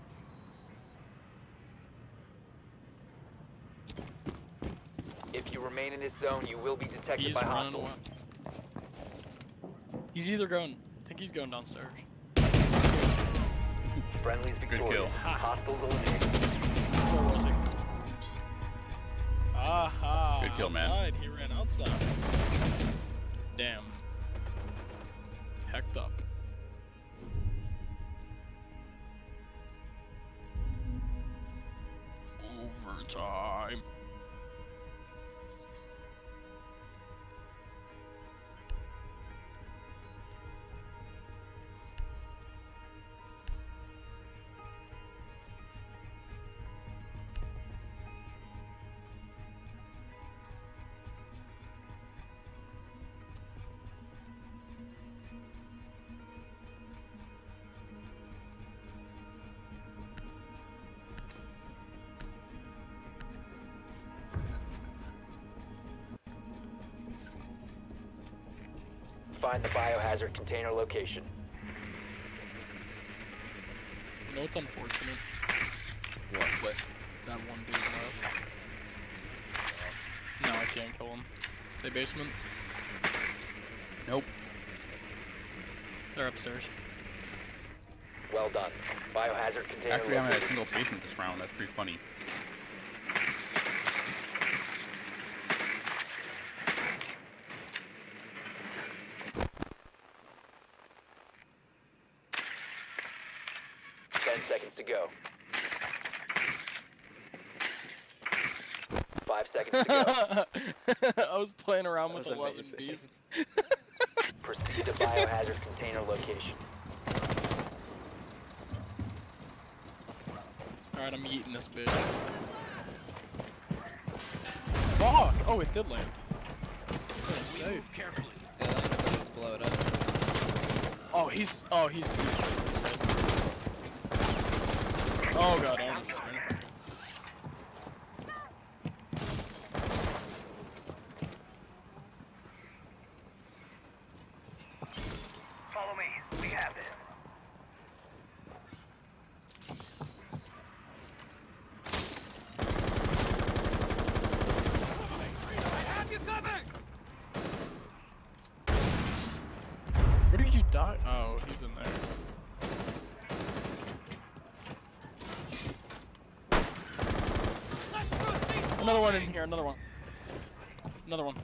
If you remain in this zone, you will be detected He's by running hostiles. away. He's either going. I think he's going downstairs. Friendly's victorious. kill. Hostiles eliminated. Where was he? Aha! Good kill, man. Outside. He ran outside. Damn. Hecked up. Overtime. Find the biohazard container location. You know what's unfortunate? What? That one dude left. No, I can't kill him. They basement? Nope. They're upstairs. Well done. Biohazard container Actually, I'm at a located. single basement this round. That's pretty funny. Seconds to go. 5 seconds to go. I was playing around with That was 11 amazing. Proceed bees. to biohazard container location. Alright, I'm eating this bitch. Fuck! Oh, it did land. Move carefully. Yeah, landed, but it was blow it up. Oh, he's. Oh, he's. Oh god, I was just Follow me. We have this. Where did you die? Oh, he's in there. Another one in here, another one. Another one.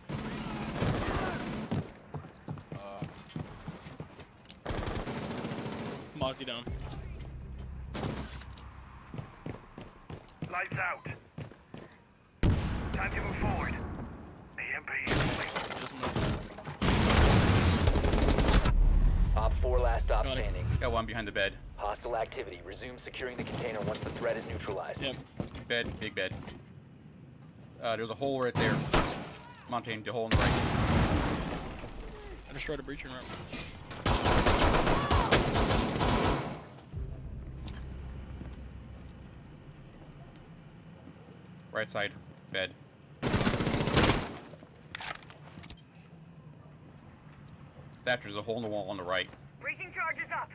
Mozzie down. Lights out. Time to move forward. EMP Op 4 last stop Got it. standing. Got one behind the bed. Hostile activity. Resume securing the container once the threat is neutralized. Yep. Bed, big bed. There's a hole right there. Montaigne, the hole in the right. I destroyed a breaching room. Right side, bed. Thatcher's a hole in the wall on the right. Breaching charges up.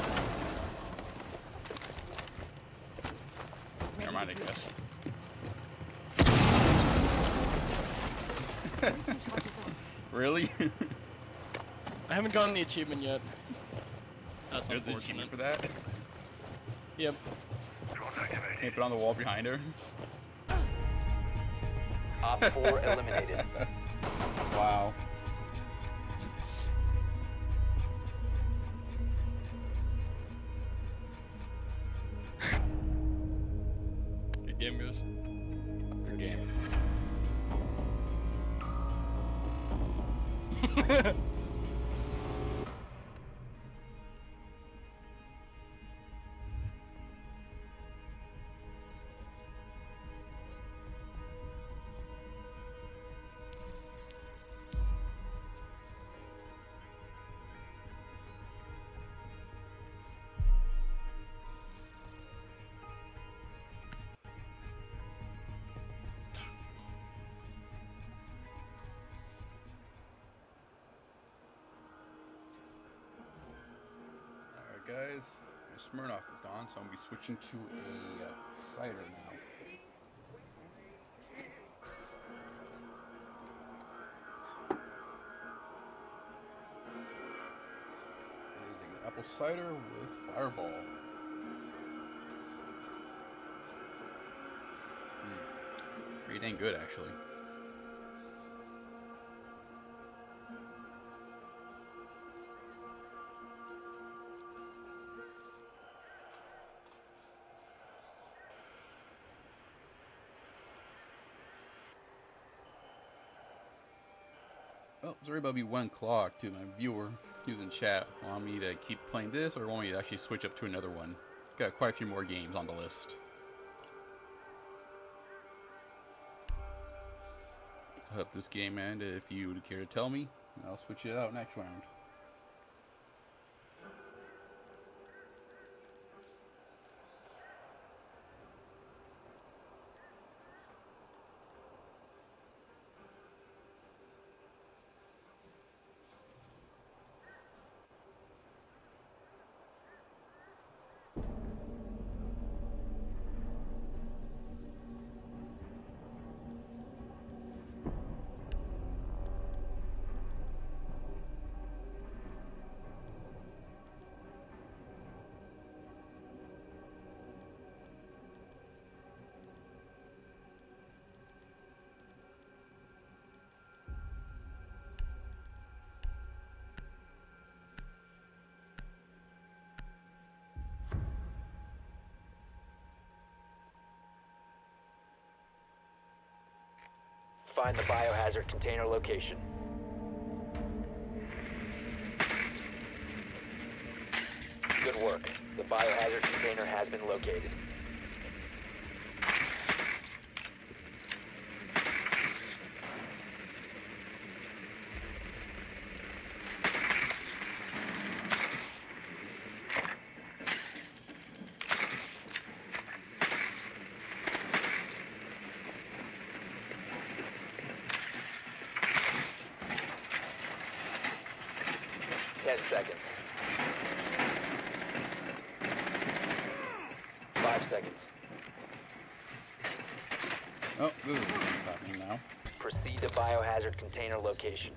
Never mind, I guess. Really? I haven't gotten the achievement yet. That's There's the unfortunate. achievement for that. Yep. Hey, put on the wall behind her. Op 4 eliminated. Wow. Good game, guys. Good game. Alright guys, my Smirnoff is gone, so I'm going to be switching to a cider now. It is an apple cider with Fireball. Pretty dang good actually. Oh, sorry about me 1 o'clock to my viewer who's in chat. Want me to keep playing this or want me to actually switch up to another one? Got quite a few more games on the list. I hope this game end if you would care to tell me. I'll switch it out next round. Find the biohazard container location. Good work. The biohazard container has been located. Seconds. 5 seconds. Oh, this is what's happening now. Proceed to biohazard container location.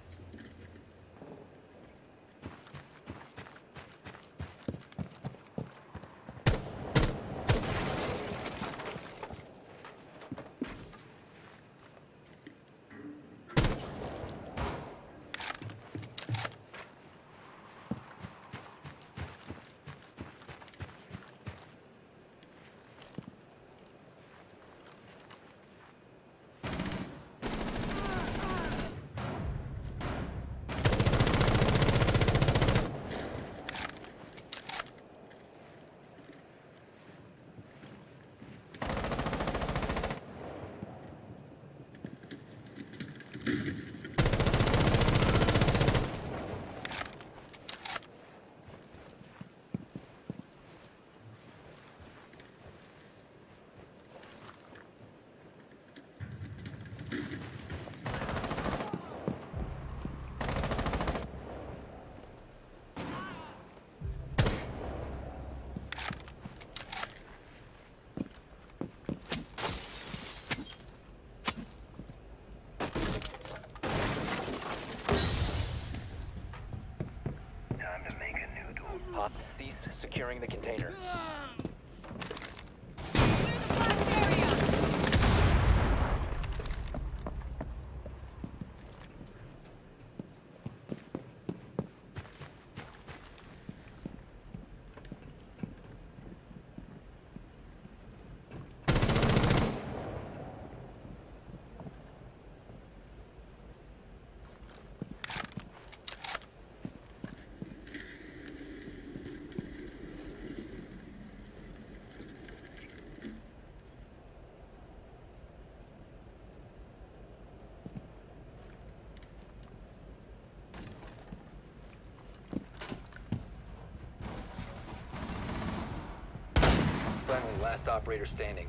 securing the container. Friendly, last operator standing.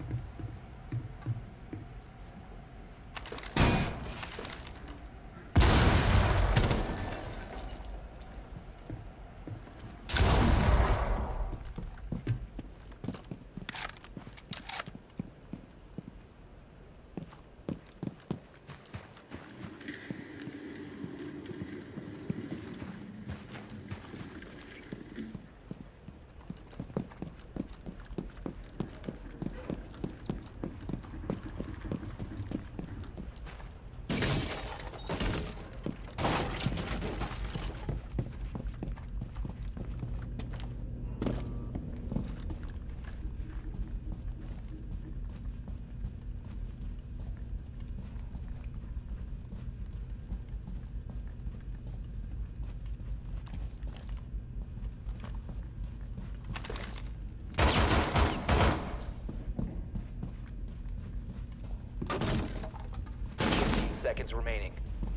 Seconds remaining.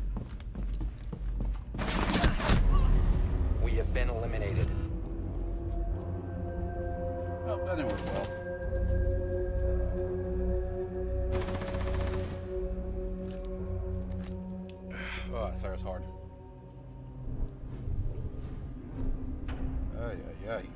We have been eliminated. Oh, that didn't work well. Oh, that was hard. Ay, ay, ay.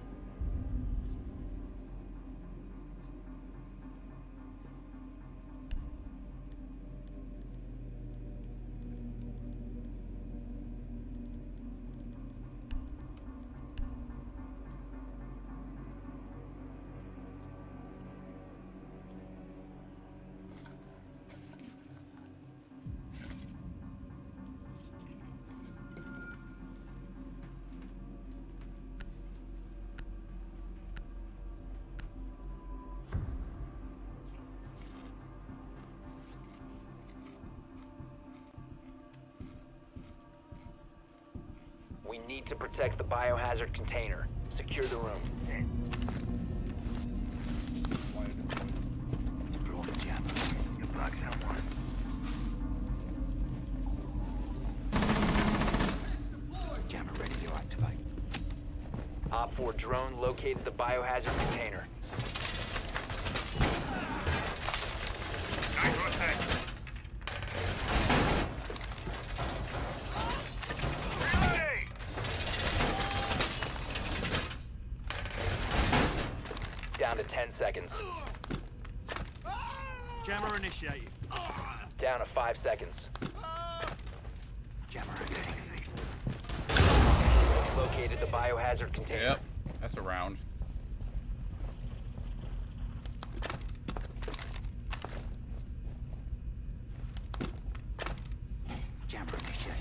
We need to protect the biohazard container. Secure the room. Deploy jammer. You block someone. Jammer ready to activate. Op 4 drone located the biohazard container. Nice rotate. Down to 10 seconds. Jammer initiated. Down to 5 seconds. Jammer activated. Located the biohazard container. Yep, that's a round. Jammer initiated.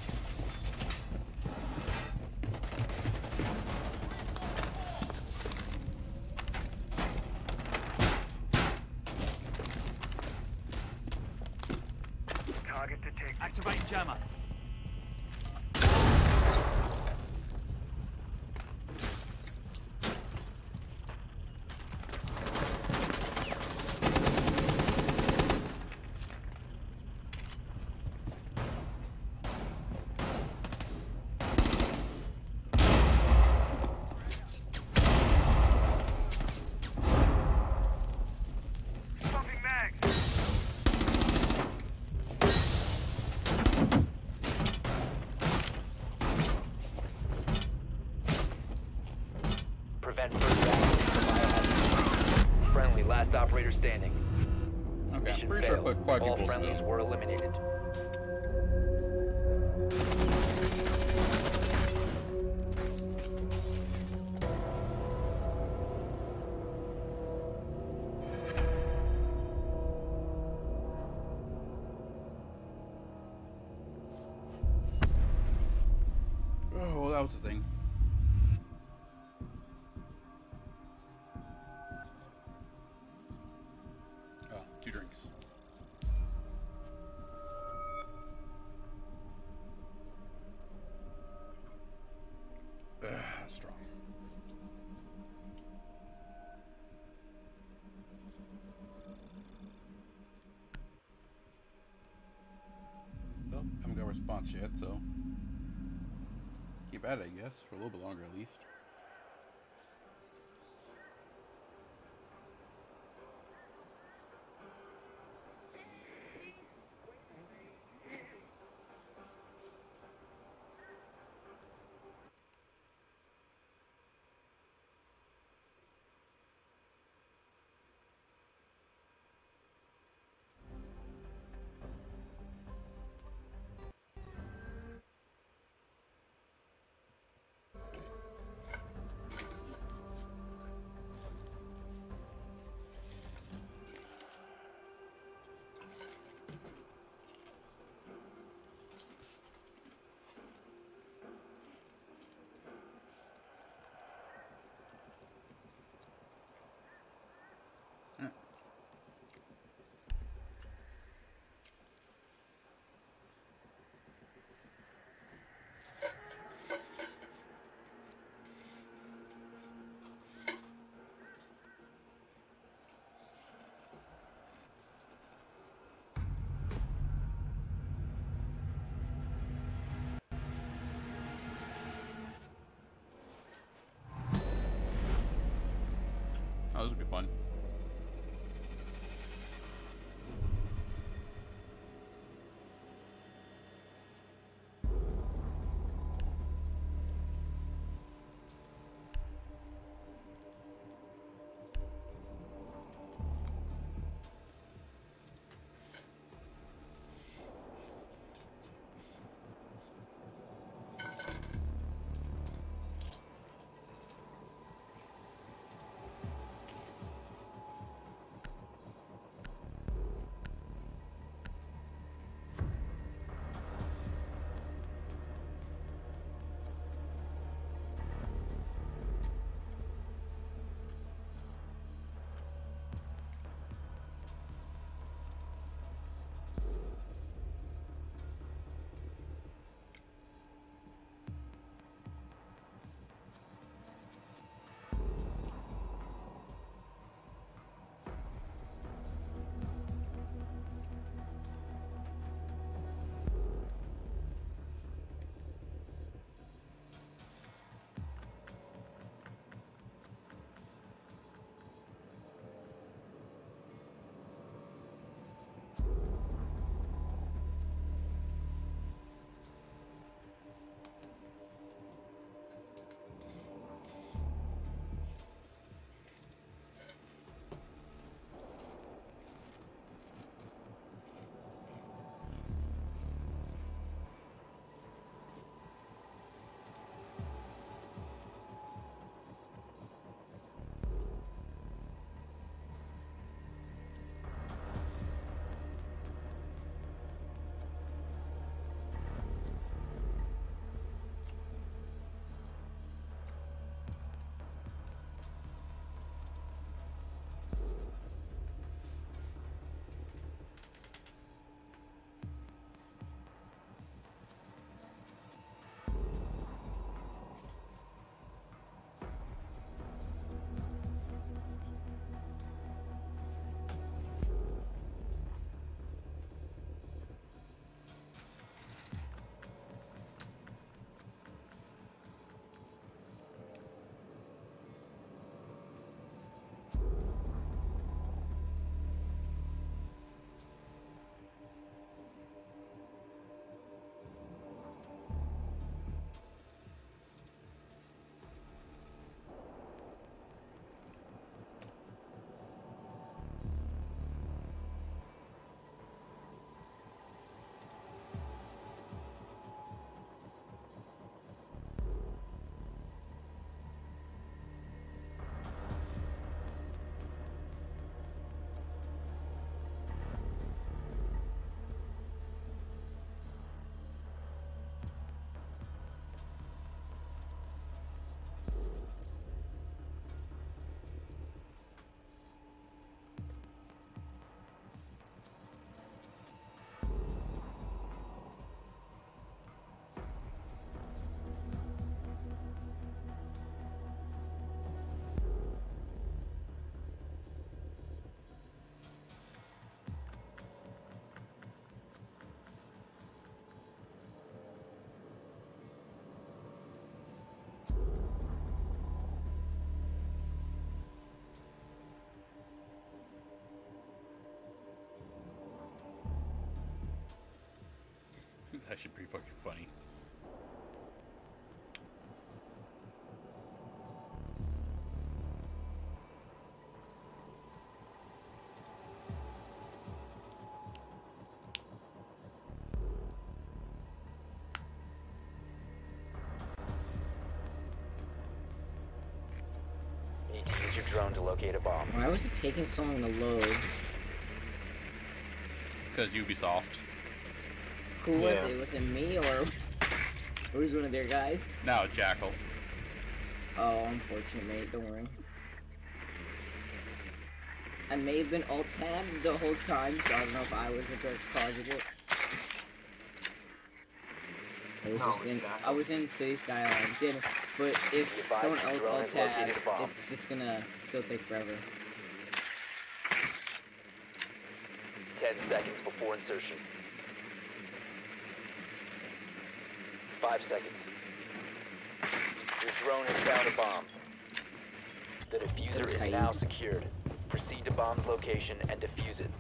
Target detected. Activate jammer. Swapping mags. Prevent further access to the biohazard. Friendly, last operator standing. Okay, I'm Mission pretty sure I failed. put quadruples All friendlies though. were eliminated. it's a thing. Oh, 2 drinks. That's strong. Oh, haven't got a response yet, so keep at it, I guess, for a little bit longer at least. Oh, this would be fun. actually pretty fucking funny. Need to use your drone to locate a bomb. Why was it taking so long to load? Because Ubisoft. Who was it? Was it me or who's one of their guys? Now Jackal. Oh, unfortunate, mate. Don't worry. I may have been alt-tabbed the whole time, so I don't know if I was the direct cause of it. I was in City Skylines, but if someone else alt-tabs, it's just gonna still take forever. 10 seconds before insertion. 5 seconds. Your drone has found a bomb. The diffuser is now secured. Proceed to bomb's location and defuse it.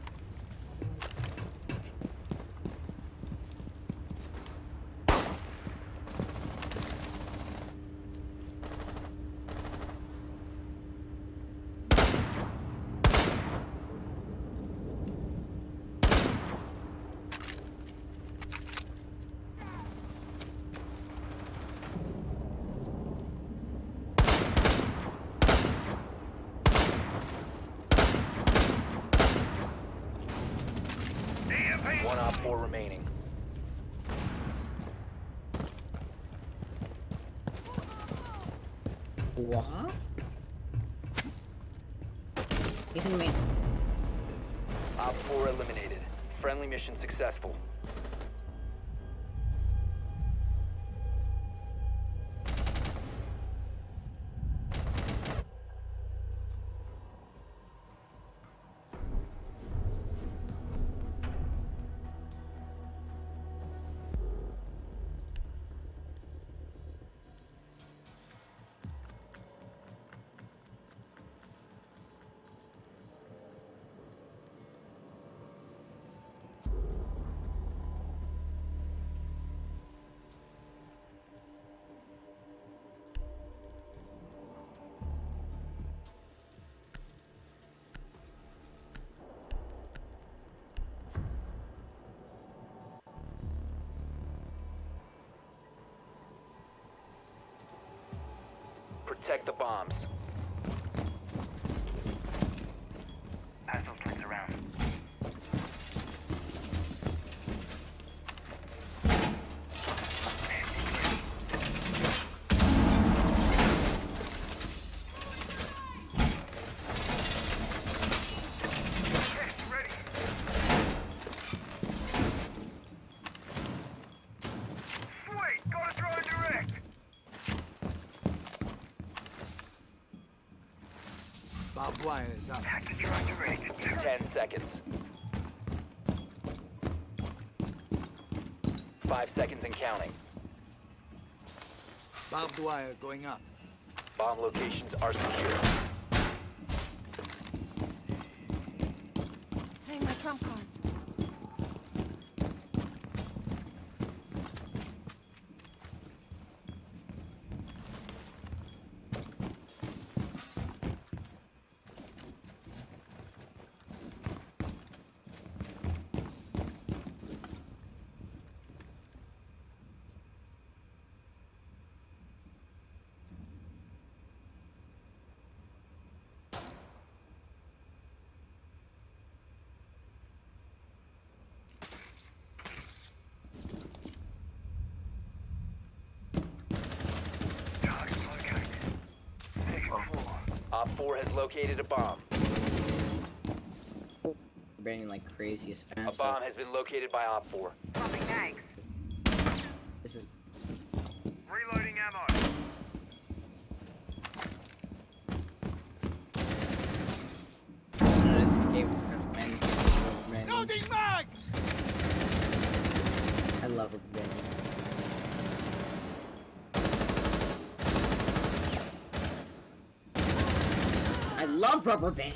One op 4 remaining. What? He's in me. Op 4 eliminated. Friendly mission successful. Protect the bombs. Hostile planes around. Sweet, got a drone direct. Barbed wire is up. 10 seconds. 5 seconds and counting. Barbed wire going up. Bomb locations are secure. Playing my trump card. Op 4 has located a bomb. Branding like crazy as A bomb has been located by Op 4. This is Reloading ammo. Loading mag! I love it, Brandon. I love rubber band.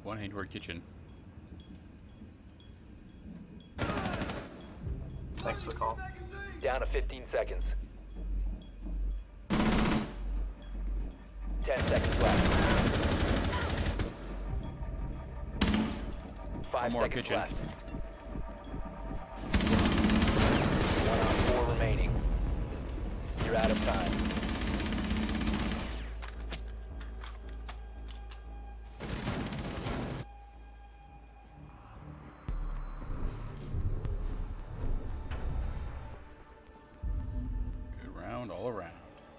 One heading toward kitchen. Thanks for the call. Down to 15 seconds. 10 seconds left. 5 more seconds kitchen. left. 1 on 4 remaining. You're out of time. Good round all around.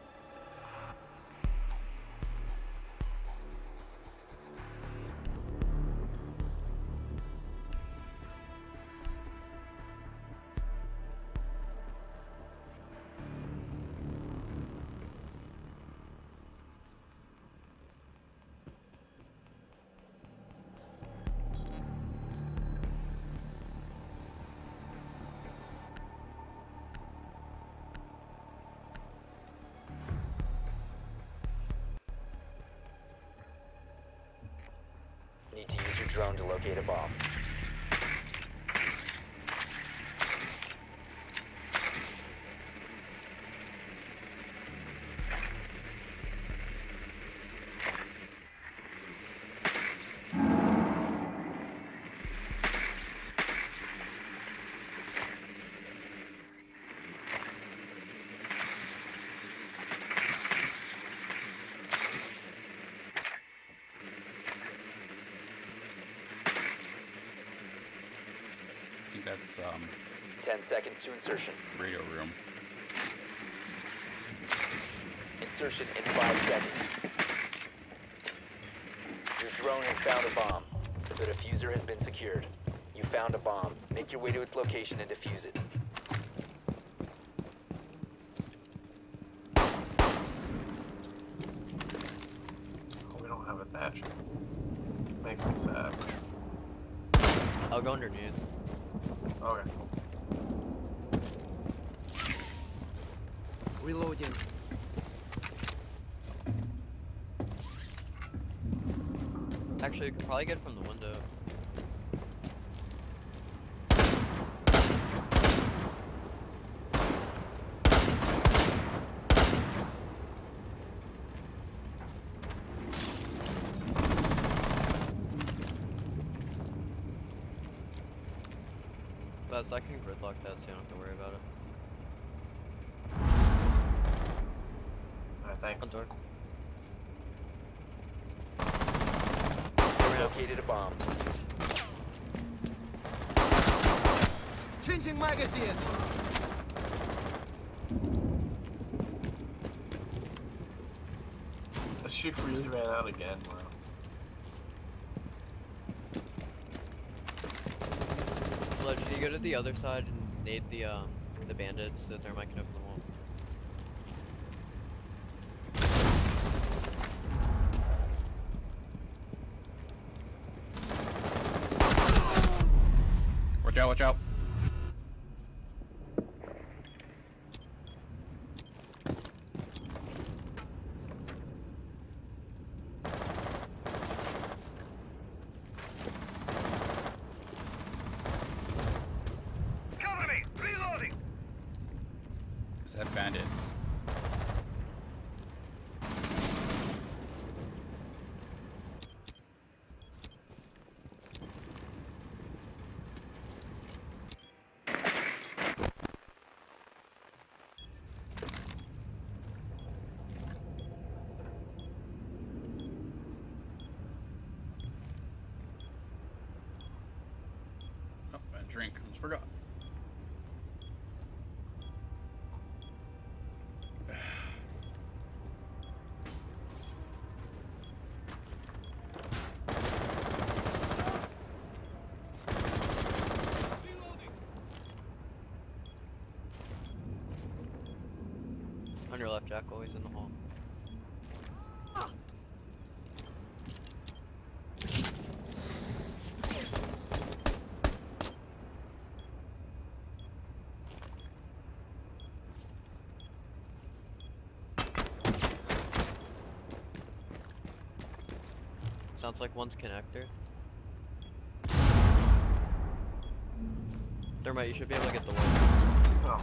Need to use your drone to locate a bomb. I think that's 10 seconds to insertion. radio room. Insertion in 5 seconds. Your drone has found a bomb. The diffuser has been secured. You found a bomb. Make your way to its location and defuse it. Oh, we don't have a thatch. Makes me sad. I'll go underneath. Okay. Reloading. Actually, you could probably get it from the window. But I can gridlock that so you don't have to worry about it. Alright, thanks. Located a bomb. Changing magazine. The ship really ran out again, wow. So did you go to the other side and nade the bandits so thermite can open the wall? Watch out, watch out. Cover me! Reloading! Is that bandit? Oh, and drink. Almost forgot. On your left, Jack, always in the hall. Sounds like one's connector. Thermite, you should be able to get the one. Oh.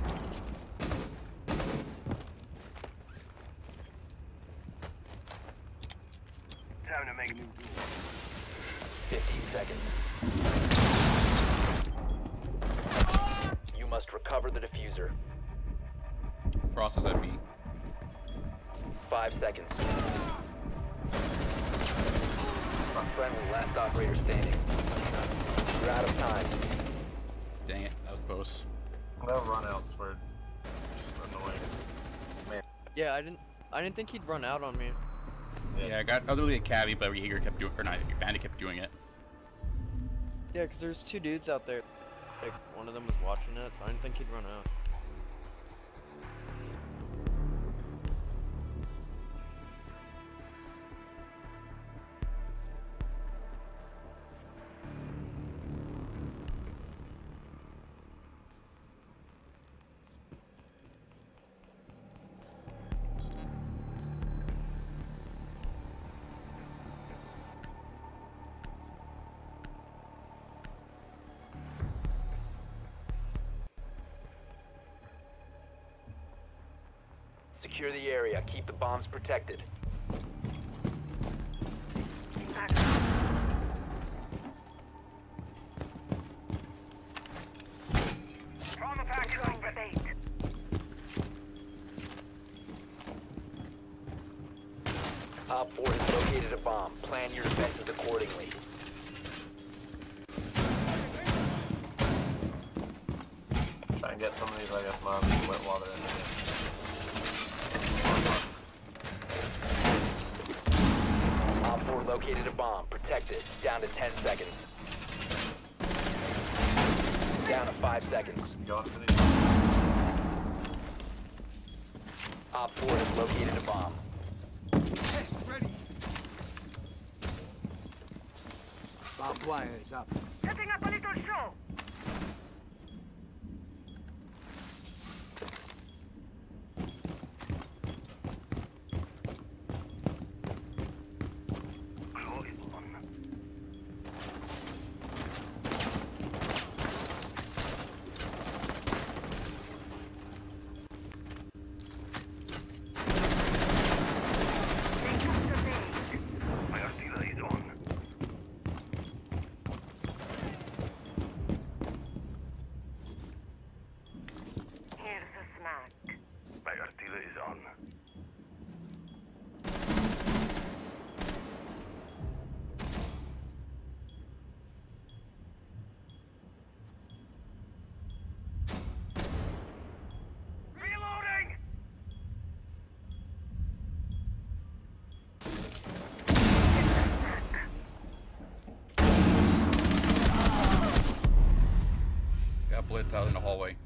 Time to make a new rule. 15 seconds. You must recover the diffuser. Frost is at B. 5 seconds. Friendly, last operator standing. You're out of time. Dang it, that was close. No runouts were just annoying. Man. Yeah, I didn't think he'd run out on me. Yeah, I got literally a cavi, but Jaeger kept doing, or not, Bandit kept doing it. Yeah, because there's two dudes out there. Like, one of them was watching it, so I didn't think he'd run out. Secure the area. Keep the bombs protected. Trauma package on the bait. Op 4 has located a bomb. Plan your defenses accordingly. Try and get some of these, I guess, mobs to quit while they're in there. Op 4 located a bomb. Protect it. Down to 10 seconds. Down to 5 seconds. Going for these. Op 4 has located a bomb. Test ready. Barbed wire is up. Setting up a little show. Got Blitz out in the hallway.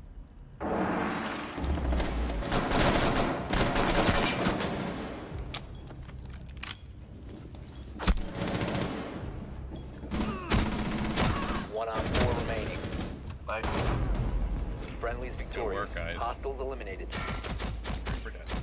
One on 4 remaining. Nice. Friendly's victorious. Good work, guys. Hostiles eliminated. We're dead.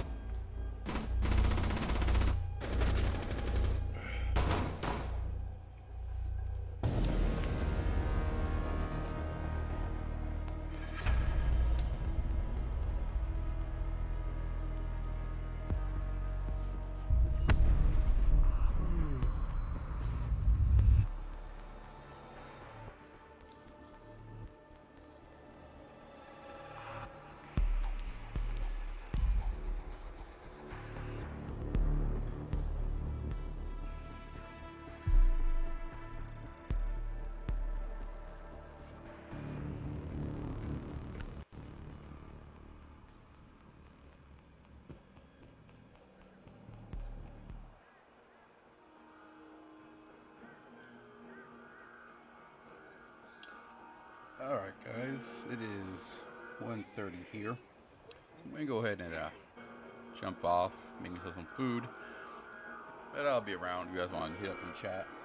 Alright guys, it is 1:30 here. I'm gonna go ahead and jump off, make myself some food. But I'll be around if you guys want to hit up in chat.